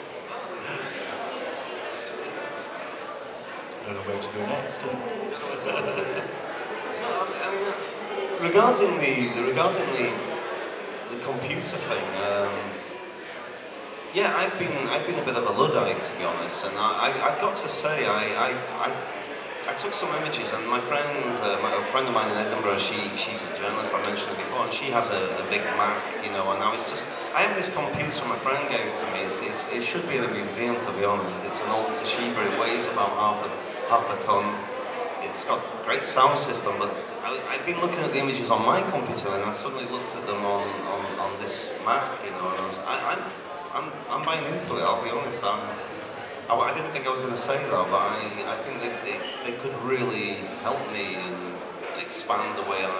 I don't know where to go next. Regarding the computer thing, yeah, I've been a bit of a Luddite, to be honest, and I've got to say I took some images, and my friend of mine in Edinburgh, she's a journalist, I mentioned it before, and she has a big Mac, and I have this computer my friend gave to me. It should be in a museum, to be honest. It's an old Toshiba. It weighs about half a ton. It's got a great sound system, but I've been looking at the images on my computer, and I suddenly looked at them on this Mac, and I'm buying into it, I'll be honest. I didn't think I was going to say that, but I think they could really help me and expand the way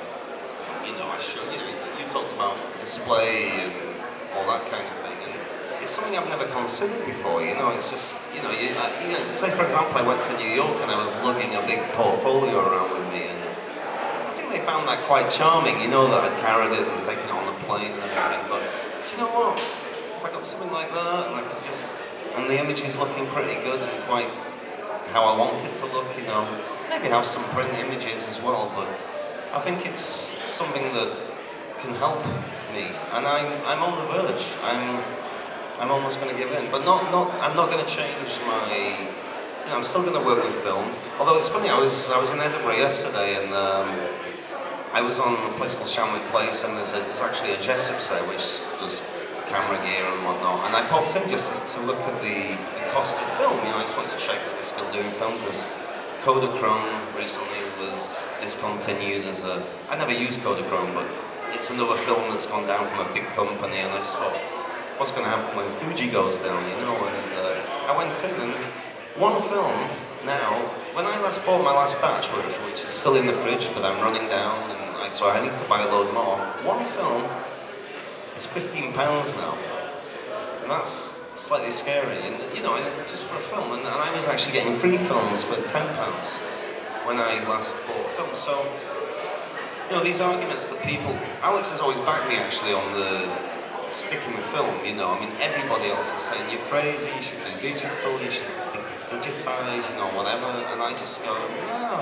I show. You talked about display and all that kind of thing, and it's something I've never considered before. It's just say for example, I went to New York and I was lugging a big portfolio around with me, and I think they found that quite charming. That I'd carried it and taken it on the plane and everything. But do you know what? If I got something like that, and I could just. And the image is looking pretty good and quite how I want it to look, Maybe have some print images as well, but I think it's something that can help me. And I'm on the verge. I'm almost going to give in, but I'm not going to change my. I'm still going to work with film. Although it's funny, I was in Edinburgh yesterday, and I was on a place called Shamwick Place, and there's actually a Jessop's there which does camera gear and whatnot, and I popped in just to look at the cost of film. I just wanted to check that they're still doing film, because Kodachrome recently was discontinued as a. I never used Kodachrome, but it's another film that's gone down from a big company, and I just thought, what's going to happen when Fuji goes down, And I went in, and one film now. When I last bought my last batch, which is still in the fridge, but I'm running down, and so I need to buy a load more. One film. It's £15 now, and that's slightly scary, and it's just for a film, and I was actually getting free films for £10 when I last bought film. So, these arguments that people, Alex has always backed me actually on the sticking with film, everybody else is saying you're crazy, you should do digital, you should digitize, whatever, and I just go, no,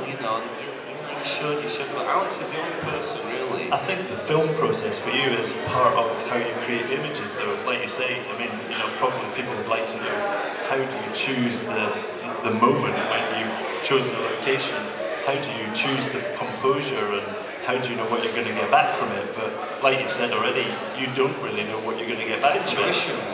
you should, but Alex is the only person really. I think the film process for you is part of how you create images, though. Like you say, probably people would like to know, how do you choose the moment when you've chosen a location? How do you choose the composure, and how do you know what you're going to get back from it? But like you've said already, you don't really know what you're going to get back from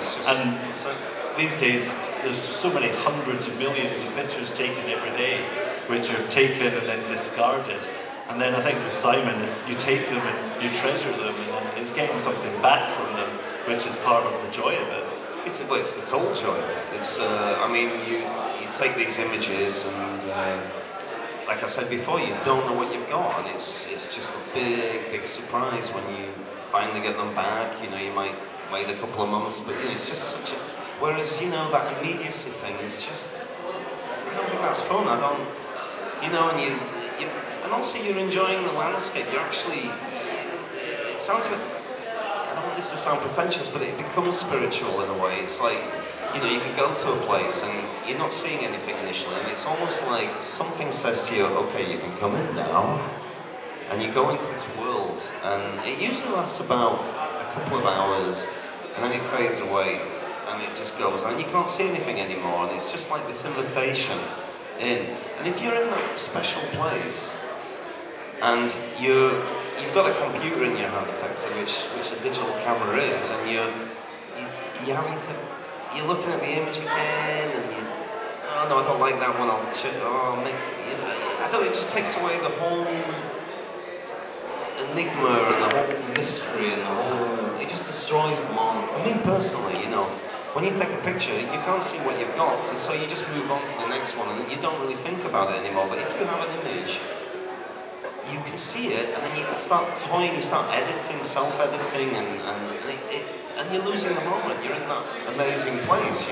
it. These days, there's so many hundreds of millions of pictures taken every day, which are taken and then discarded. And then I think with Simon, it's you take them and you treasure them, and then it's getting something back from them, which is part of the joy of it. It's the total joy. It's, you take these images, and like I said before, you don't know what you've got, and it's just a big surprise when you finally get them back. You might wait a couple of months, but it's just such a. Whereas that immediacy thing is just. I don't think that's fun. I don't. And also you're enjoying the landscape. You're actually. It sounds a bit. I don't want this to sound pretentious, but it becomes spiritual in a way. It's like. You can go to a place and you're not seeing anything initially, and it's almost like something says to you, okay, you can come in now, and you go into this world, and it usually lasts about a couple of hours, and then it fades away, and it just goes, and you can't see anything anymore, and it's just like this invitation in. And if you're in that special place, and you've got a computer in your hand, effectively, which a digital camera is, and you're looking at the image again, and oh no, I don't like that one. I don't. It just takes away the whole enigma and the whole mystery and the whole. It just destroys the moment. For me personally, when you take a picture, you can't see what you've got, and so you just move on to the next one, and you don't really think about it anymore. But if you have an image, you can see it, and then you start toying, you start editing, self-editing, and you're losing the moment. You're in that amazing place,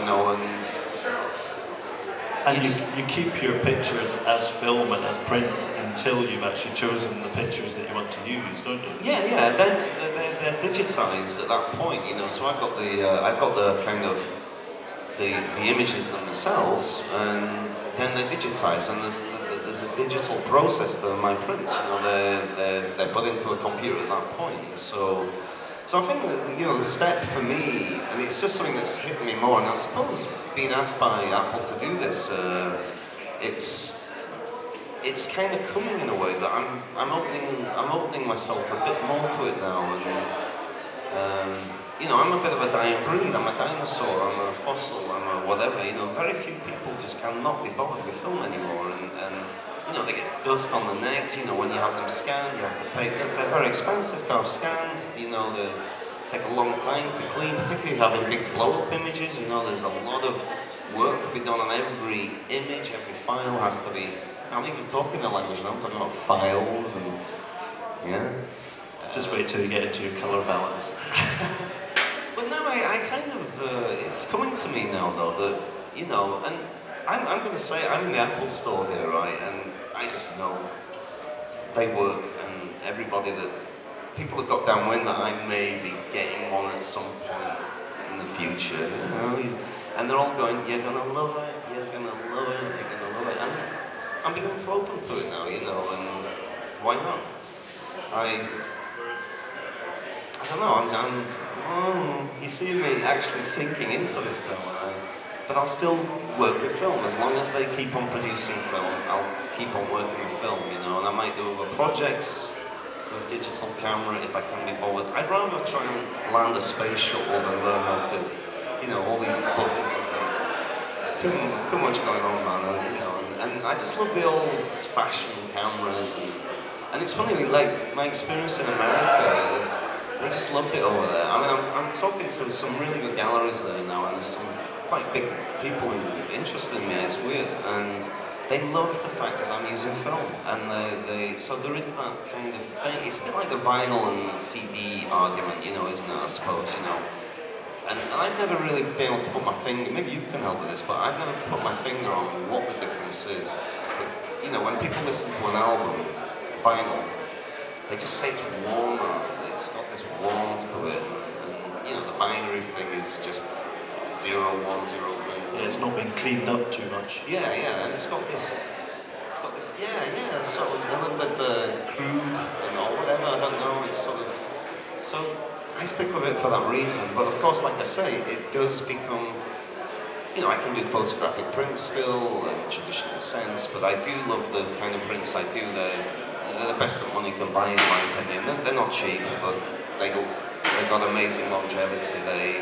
and you keep your pictures as film and as print until you've actually chosen the pictures that you want to use, don't you? Yeah. Then they're digitized at that point, So I've got the kind of the images themselves, and then they're digitized, and there's a digital process to my prints. They're put into a computer at that point. So I think that, the step for me, and it's just something that's hit me more, and I suppose being asked by Apple to do this, it's kind of coming in a way that I'm opening myself a bit more to it now, and I'm a bit of a dying breed. I'm a dinosaur, I'm a fossil, I'm a whatever. Very few people just cannot be bothered with film anymore, and they get dust on the necks. When you have them scanned, you have to pay. They're very expensive to have scanned. They take a long time to clean, particularly having big blow-up images. There's a lot of work to be done on every image. Every file has to be. I'm even talking the language now. I'm talking about files and Just wait till you get into your colour balance. But no, I kind of, it's coming to me now though that, and I'm going to say, I'm in the Apple store here, right, and I just know they work, and people have got downwind that I may be getting one at some point in the future, and they're all going, you're going to love it, you're going to love it, you're going to love it, and I'm beginning to open to it now, and why not? I don't know, you see me actually sinking into this now, but I'll still work with film. As long as they keep on producing film, I'll keep on working with film, and I might do other projects with digital camera if I can be bothered. I'd rather try and land a space shuttle than learn how to, all these buttons. It's too much going on, man, and I just love the old-fashioned cameras, and it's funny, like, my experience in America is, they just loved it over there. I mean, I'm talking to some really good galleries there now, and there's some quite big people who are interested in me. It's weird, and they love the fact that I'm using film, and so there is that kind of thing. It's a bit like the vinyl and CD argument, isn't it? I suppose, And I've never really been able to put my finger. Maybe you can help with this, but I've never put my finger on what the difference is. But when people listen to an album, vinyl, they just say it's warmer. It's got this warmth to it, and the binary thing is just 0, 1, 0, 1. Yeah, it's not been cleaned up too much. Yeah, and it's got this, sort of a little bit crude or whatever. I don't know. It's sort of so. I stick with it for that reason. But of course, like I say, it does become. I can do photographic prints still in the traditional sense, but I do love the kind of prints I do. They're the best that money can buy, in my opinion. They're not cheap, but they've got amazing longevity.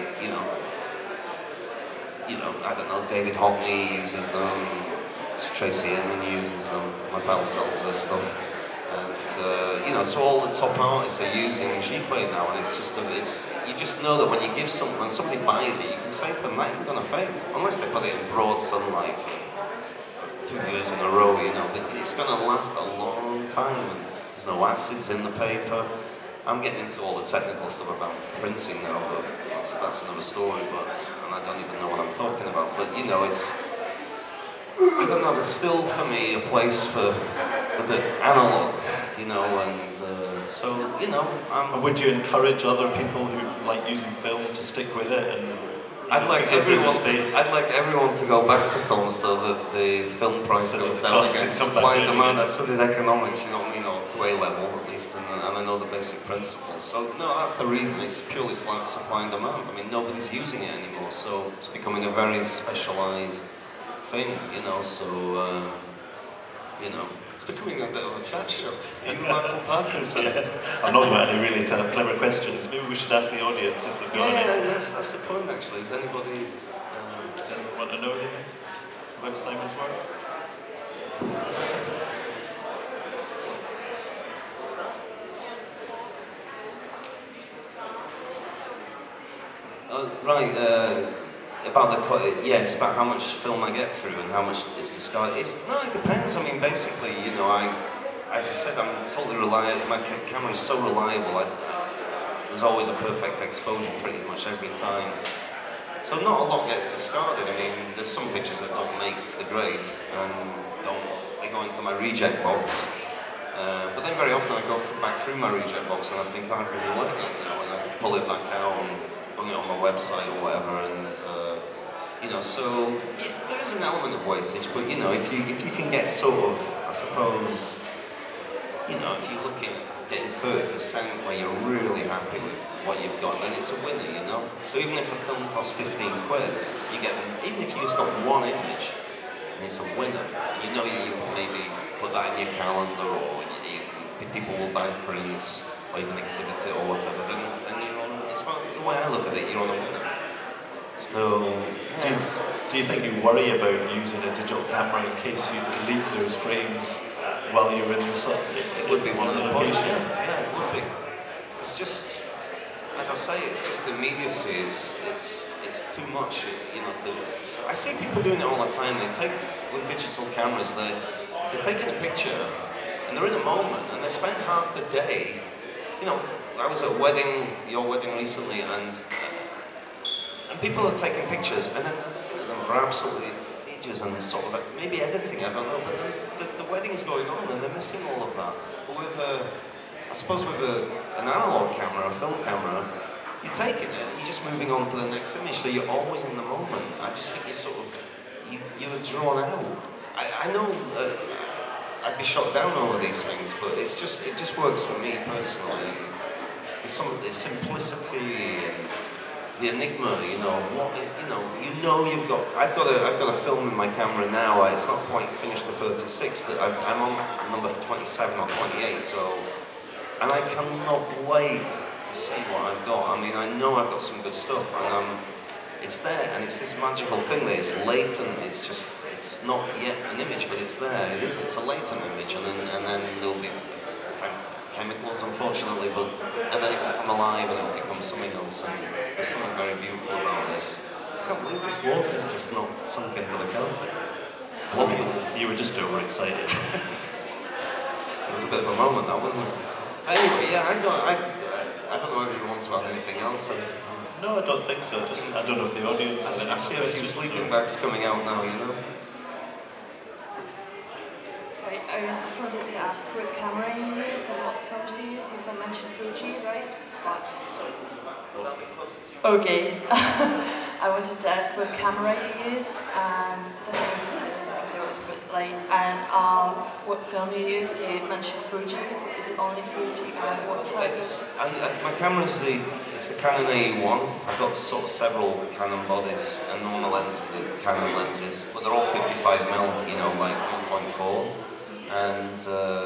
I don't know, David Hockney uses them, Tracy Emin uses them, my pal sells her stuff. And, so all the top artists are using G-Play now, and it's just, you just know that when you give when somebody buys it, you can say to them, that ain't gonna fade. Unless they put it in broad sunlight for 2 years in a row, but it's gonna last a long time, and there's no acids in the paper. I'm getting into all the technical stuff about printing now, but that's another story, and I don't even know what I'm talking about, but I don't know, there's still for me a place for the analog, and so, Would you encourage other people who like using film to stick with it? And I'd like everyone to go back to film so that the film price goes down again. Supply and demand, that's solid economics, you know what I mean, or to A level at least, and I know the basic principles. So no, that's the reason. It's purely like supply and demand. I mean, nobody's using it anymore, so it's becoming a very specialised thing, you know. So you know. It's becoming a bit of a chat show. Are you Michael Parkinson? I've not got any really kind of clever questions. Maybe we should ask the audience if they've got any. Yeah, that's the point actually. Does anybody want to know anything about Simon's work? What's that? Right. It's about how much film I get through and how much is discarded. It depends. I mean, basically, you know, as I said, I'm totally reliable. My camera is so reliable. There's always a perfect exposure pretty much every time. So not a lot gets discarded. I mean, there's some pictures that don't make the grade and they go into my reject box. But then very often I go back through my reject box and I think I really like that now, and I pull it back out and put it on my website or whatever, and you know, so yeah, there is an element of wastage, but you know, if you can get sort of, I suppose, you know, if you're looking at getting 30% where you're really happy with what you've got, then it's a winner, you know. So even if a film costs 15 quid, you get, even if you just got one image, and it's a winner, you know, you can maybe put that in your calendar, or people will buy prints, or you can exhibit it or whatever, then you're on, I suppose the way I look at it, you're on a winner. So, yes. Do you think you worry about using a digital camera in case you delete those frames while you're in the sun? It would be one of the points, yeah, it would be. It's just, as I say, it's just the immediacy, it's too much, you know. I see people doing it all the time. They take, with digital cameras, they're taking a picture, and they're in a moment, and they spend half the day, you know. I was at a wedding, your wedding recently, and people are taking pictures, and then for absolutely ages, and sort of maybe editing, I don't know, but then the wedding's going on, and they're missing all of that. But with I suppose with an analog camera, a film camera, you're taking it, and you're just moving on to the next image, so you're always in the moment. I just think you're sort of, you're drawn out. I know I'd be shot down over these things, but it just works for me personally. And there's some of the simplicity and the enigma, you know. You've got. I've got a film in my camera now. It's not quite finished the 36. That I'm on number 27 or 28. So, and I cannot wait to see what I've got. I mean, I know I've got some good stuff, and it's there, and it's this magical thing that it's latent. It's not yet an image, but it's there. It is. It's a latent image, and then there'll be chemicals, unfortunately, and then it will come alive and it will become something else, and there's something very beautiful about this. I can't believe this water's just not sunk into the carpet. It's just globules. You were just overexcited. It was a bit of a moment, that, wasn't it? Anyway, yeah, I don't know if anyone wants to add anything else. No, I don't think so. I don't know if the audience. I see a few sleeping bags coming out now, you know. I just wanted to ask what camera you use and what films you use. You've mentioned Fuji, right? Okay. I wanted to ask what camera you use, and don't know if you said it because it was a bit late. And what film you use? You mentioned Fuji. Is it only Fuji? And what type? My camera's it's a Canon AE1. I've got sort of several Canon bodies and normal lenses, Canon lenses, but they're all 55mm, you know, like 1.4. And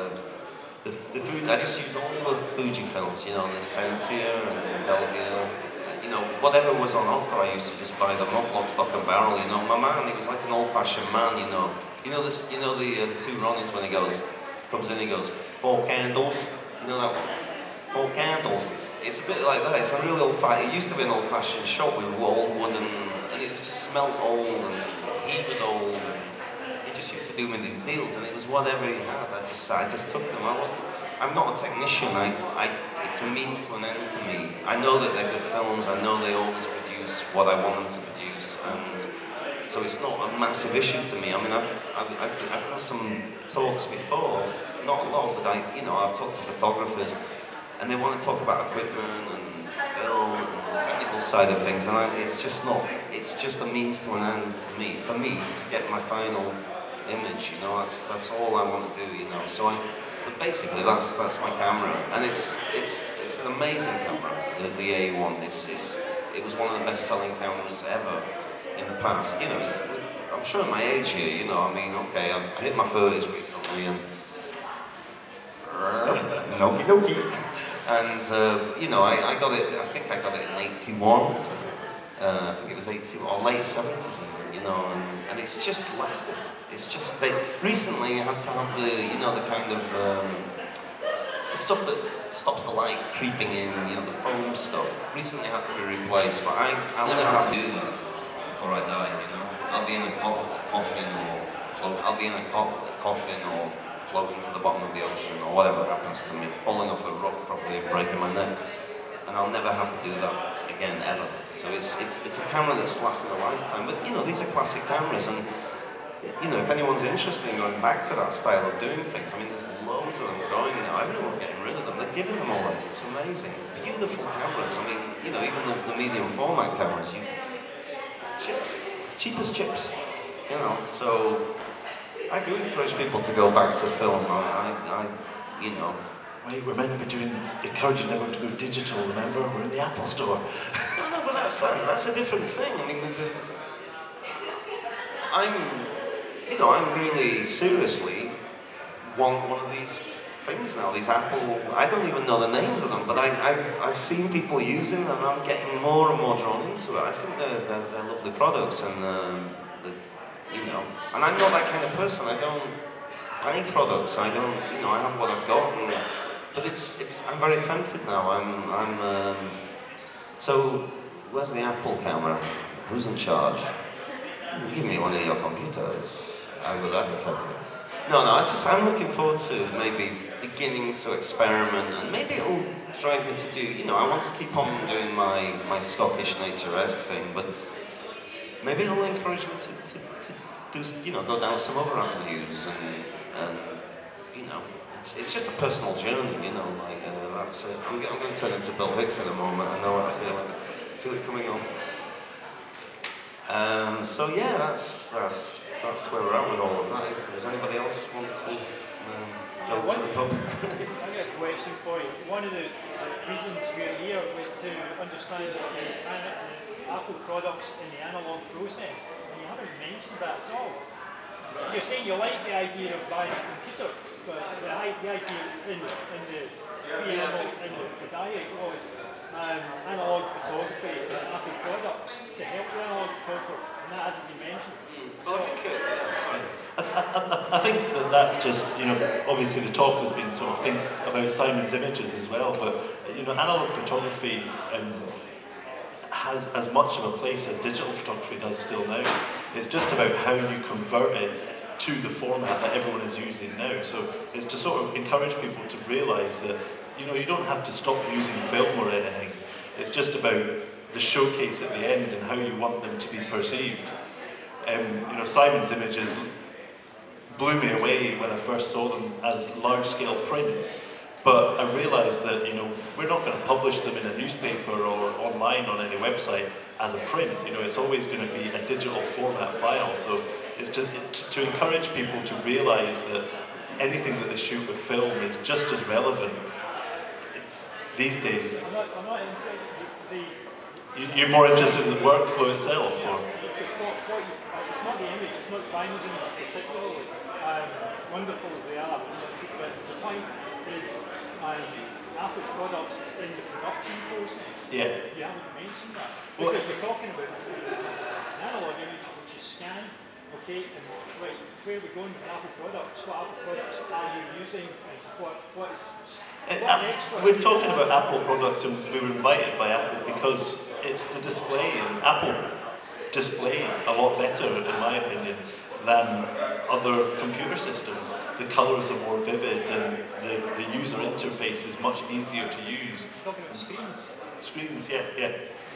I just use all the Fuji films, you know, the Sensia and Belvia, you know, whatever was on offer, I used to just buy them up, lock, stock and barrel, you know. My man, he was like an old-fashioned man, you know. You know this, you know the two Ronnies when comes in, he goes, 4 candles, you know that one? 4 candles. It's a bit like that. It's a really old-fashioned. It used to be an old-fashioned shop with old wooden, and it was just smelled old, and he was old. And he just used to do me these deals, and it was whatever he had. I just took them. I'm not a technician. It's a means to an end to me. I know that they're good films. I know they always produce what I want them to produce, and so it's not a massive issue to me. I mean, I've done some talks before, not a lot, but I've talked to photographers, and they want to talk about equipment and film and the technical side of things, and it's it's just a means to an end to me, for me, to get my final image, you know, that's all I want to do, you know. So but basically that's my camera, and it's an amazing camera, the A1. It was one of the best-selling cameras ever in the past. You know, I'm showing my age here, you know. I mean, okay, I hit my 30s recently, and noki doki. And you know, I got it. I think I got it in '81. I think it was '81 or late '70s even. You know, and it's just lasted. It's just recently I had to have the, you know, the kind of the stuff that stops the light creeping in. You know, the foam stuff. Recently had to be replaced, but I'll never have to do that before I die. You know, I'll be in a coffin or float. I'll be in a coffin or floating to the bottom of the ocean, or whatever happens to me, falling off a rock probably and breaking my neck, and I'll never have to do that again ever. So it's a camera that's lasted a lifetime. But you know, these are classic cameras, and you know, if anyone's interested in going back to that style of doing things, I mean, there's loads of them growing now. Everyone's getting rid of them. They're giving them away. It's amazing. Beautiful cameras. I mean, you know, even the medium format cameras, chips, cheap as chips. You know, so. I do encourage people to go back to film. You know. Wait, we're meant to be encouraging everyone to go digital, remember? We're in the Apple Store. No, but that's a different thing. I mean, I'm really seriously want one of these things now, these Apple, I don't even know the names of them, but I've seen people using them, and I'm getting more and more drawn into it. I think they're lovely products, and you know, and I'm not that kind of person. I don't buy products. I don't, you know, I have what I've got, but I'm very tempted now. So, where's the Apple camera? Who's in charge? Give me one of your computers. I will advertise it. No, I'm looking forward to maybe beginning to experiment, and maybe it'll drive me to do, you know, I want to keep on doing my Scottish nature-esque thing, but maybe it'll encourage me to do, you know, go down some other avenues, and you know, it's just a personal journey, you know, like, that's it. I'm going to turn into Bill Hicks in a moment. I know what I feel it coming on. So yeah, that's where we're at with all of that. Does anybody else want to go to the pub? I got a question for you. One of the reasons we're here was to understand the Apple products in the analog process, and you haven't mentioned that at all. You're saying you like the idea of buying a computer, but the idea in the preamble in the diet was analog photography and Apple products to help the analog photographer, and that hasn't been mentioned. Well, I think, sorry. I think that's just, you know, obviously the talk has been sort of about Simon's images as well, but, you know, analog photography has as much of a place as digital photography does still now. It's just about how you convert it to the format that everyone is using now. So it's to sort of encourage people to realise that, you know, you don't have to stop using film or anything. It's just about the showcase at the end and how you want them to be perceived. You know, Simon's images blew me away when I first saw them as large-scale prints, but I realised that, you know, we're not going to publish them in a newspaper or online on any website as a print. You know, it's always going to be a digital format file. So it's to encourage people to realise that anything that they shoot with film is just as relevant these days. I'm not interested. You're more interested in the workflow itself, or? It's not the image, it's not Simon's image particularly, wonderful as they are, but the point is Apple products in the production process. Yeah. You haven't mentioned that. Because you're talking about an analog image which is scanned, okay, and right, where are we going with Apple products? What Apple products are you using, and what extra? We're talking about Apple products, and we were invited by Apple because it's the display, and Apple display a lot better, in my opinion, than other computer systems. The colours are more vivid, and the user interface is much easier to use. You're talking about screens? Screens, yeah.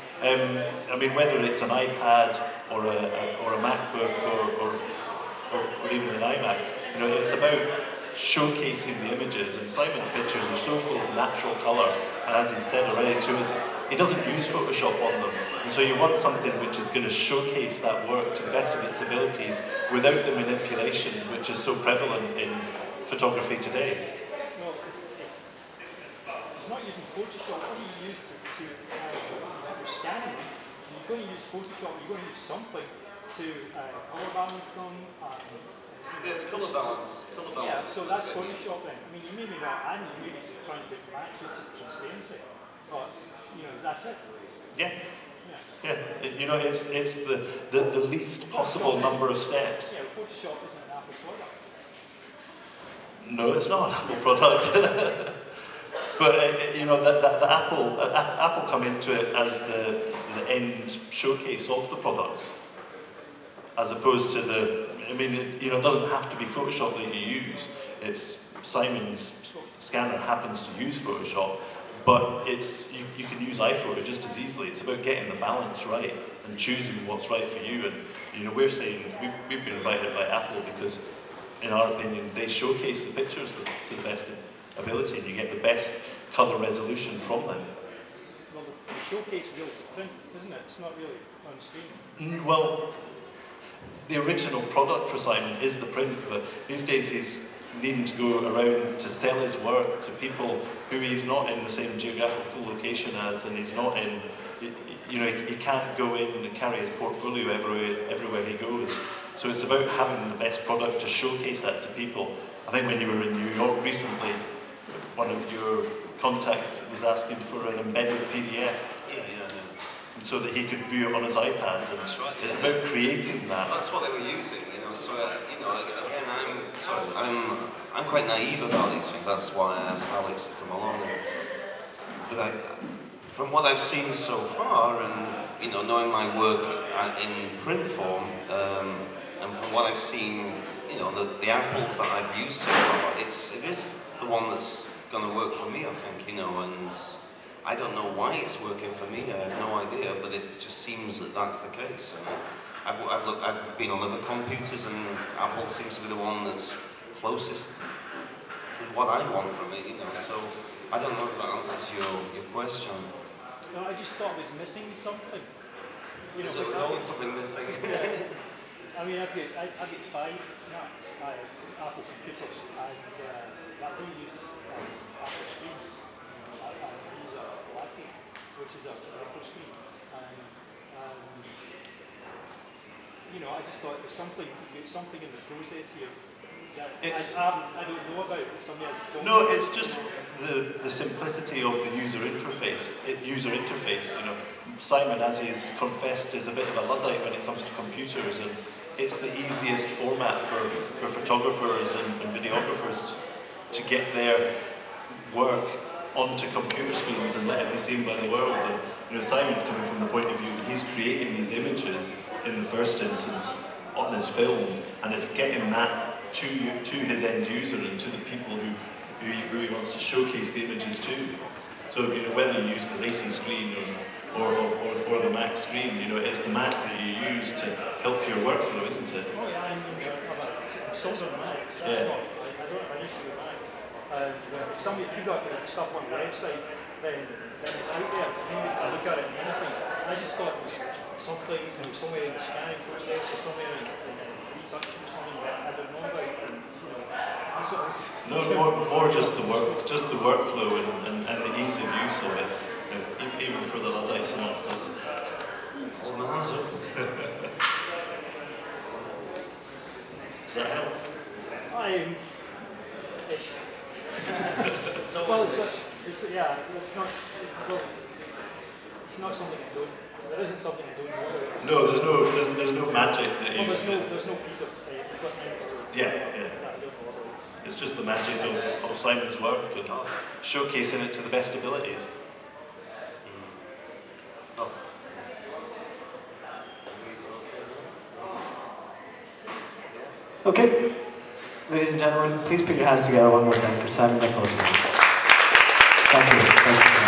I mean, whether it's an iPad or a MacBook or even an iMac, you know, it's about showcasing the images, and Simon's pictures are so full of natural colour, and as he said already to us, he doesn't use Photoshop on them. And so you want something which is going to showcase that work to the best of its abilities without the manipulation which is so prevalent in photography today. Well, it's not using Photoshop. What do you use to scanning? You're going to use Photoshop, you're going to use something to color balance them. Yeah, it's colour balance. Yeah, so that's Photoshop then. I mean, you may be not, and you may be trying to match it to transparency, but you know, that's it. Yeah. Yeah, you know, it's the least possible number of steps. Yeah, Photoshop isn't an Apple product. No, it's not an Apple product. But you know, the Apple come into it as the end showcase of the products, as opposed to the. I mean, it doesn't have to be Photoshop that you use. It's Simon's scanner happens to use Photoshop, but you can use iPhoto just as easily. It's about getting the balance right and choosing what's right for you. And you know, we're saying we've been invited by Apple because, in our opinion, they showcase the pictures to the best ability, and you get the best colour resolution from them. Well, the showcase really is print, isn't it? It's not really on screen. Well, the original product for Simon is the print, but these days he's needing to go around to sell his work to people who he's not in the same geographical location as, and he's not in, you know, he can't go in and carry his portfolio everywhere he goes. So it's about having the best product to showcase that to people. I think when you were in New York recently, one of your contacts was asking for an embedded PDF. Yeah. And so that he could view it on his iPad. And that's right. It's about creating that. That's what they were using, you know. So again, I'm quite naive about these things. That's why I asked Alex to come along. But from what I've seen so far, and you know, knowing my work in print form, and from what I've seen, you know, the apples that I've used so far, it is the one that's going to work for me, I think, you know, and I don't know why it's working for me. I have no idea, but it just seems that that's the case. And I've been on other computers, and Apple seems to be the one that's closest to what I want from it, you know. So I don't know if that answers your question. No, I just thought it was missing something. You know, so there's always something missing. Yeah. I mean, I've got 5 Macs, Apple computers, and I do use Apple screens. I use a Glasgow, which is a micro screen, and you know, I just thought there's something in the process here that I don't know about. Somebody has told me. No, it's just the simplicity of the user interface. You know, Simon, as he's confessed, is a bit of a Luddite when it comes to computers, and it's the easiest format for photographers and videographers to get their work onto computer screens and let it be seen by the world. And you know, Simon's coming from the point of view that he's creating these images in the first instance on his film, and it's getting that to his end user and to the people who he wants to showcase the images to. So you know, whether you use the LaCie screen or the Mac screen, you know, it's the Mac that you use to help your workflow, isn't it? Oh yeah, I'm sold on Macs. That's not. I don't have an issue with Macs. If you got your stuff on the website, then it's out there. I look at it and anything. I just thought it was something, you know, somewhere in the scanning process or somewhere in retouching or something that I don't know about. And, you know, that's what I was. No, more just the workflow and the ease of use of it. You know, even for the Luddites amongst us. Old man's up. Does that help? Ish. So well, it's not something I don't. There isn't something I don't know. No, there's no magic that you. There's no piece of equipment. Yeah. It's just the magic of Simon's work and showcasing it to the best abilities. Okay, ladies and gentlemen, please put your hands together one more time for Simon Mcaslan. Thank you.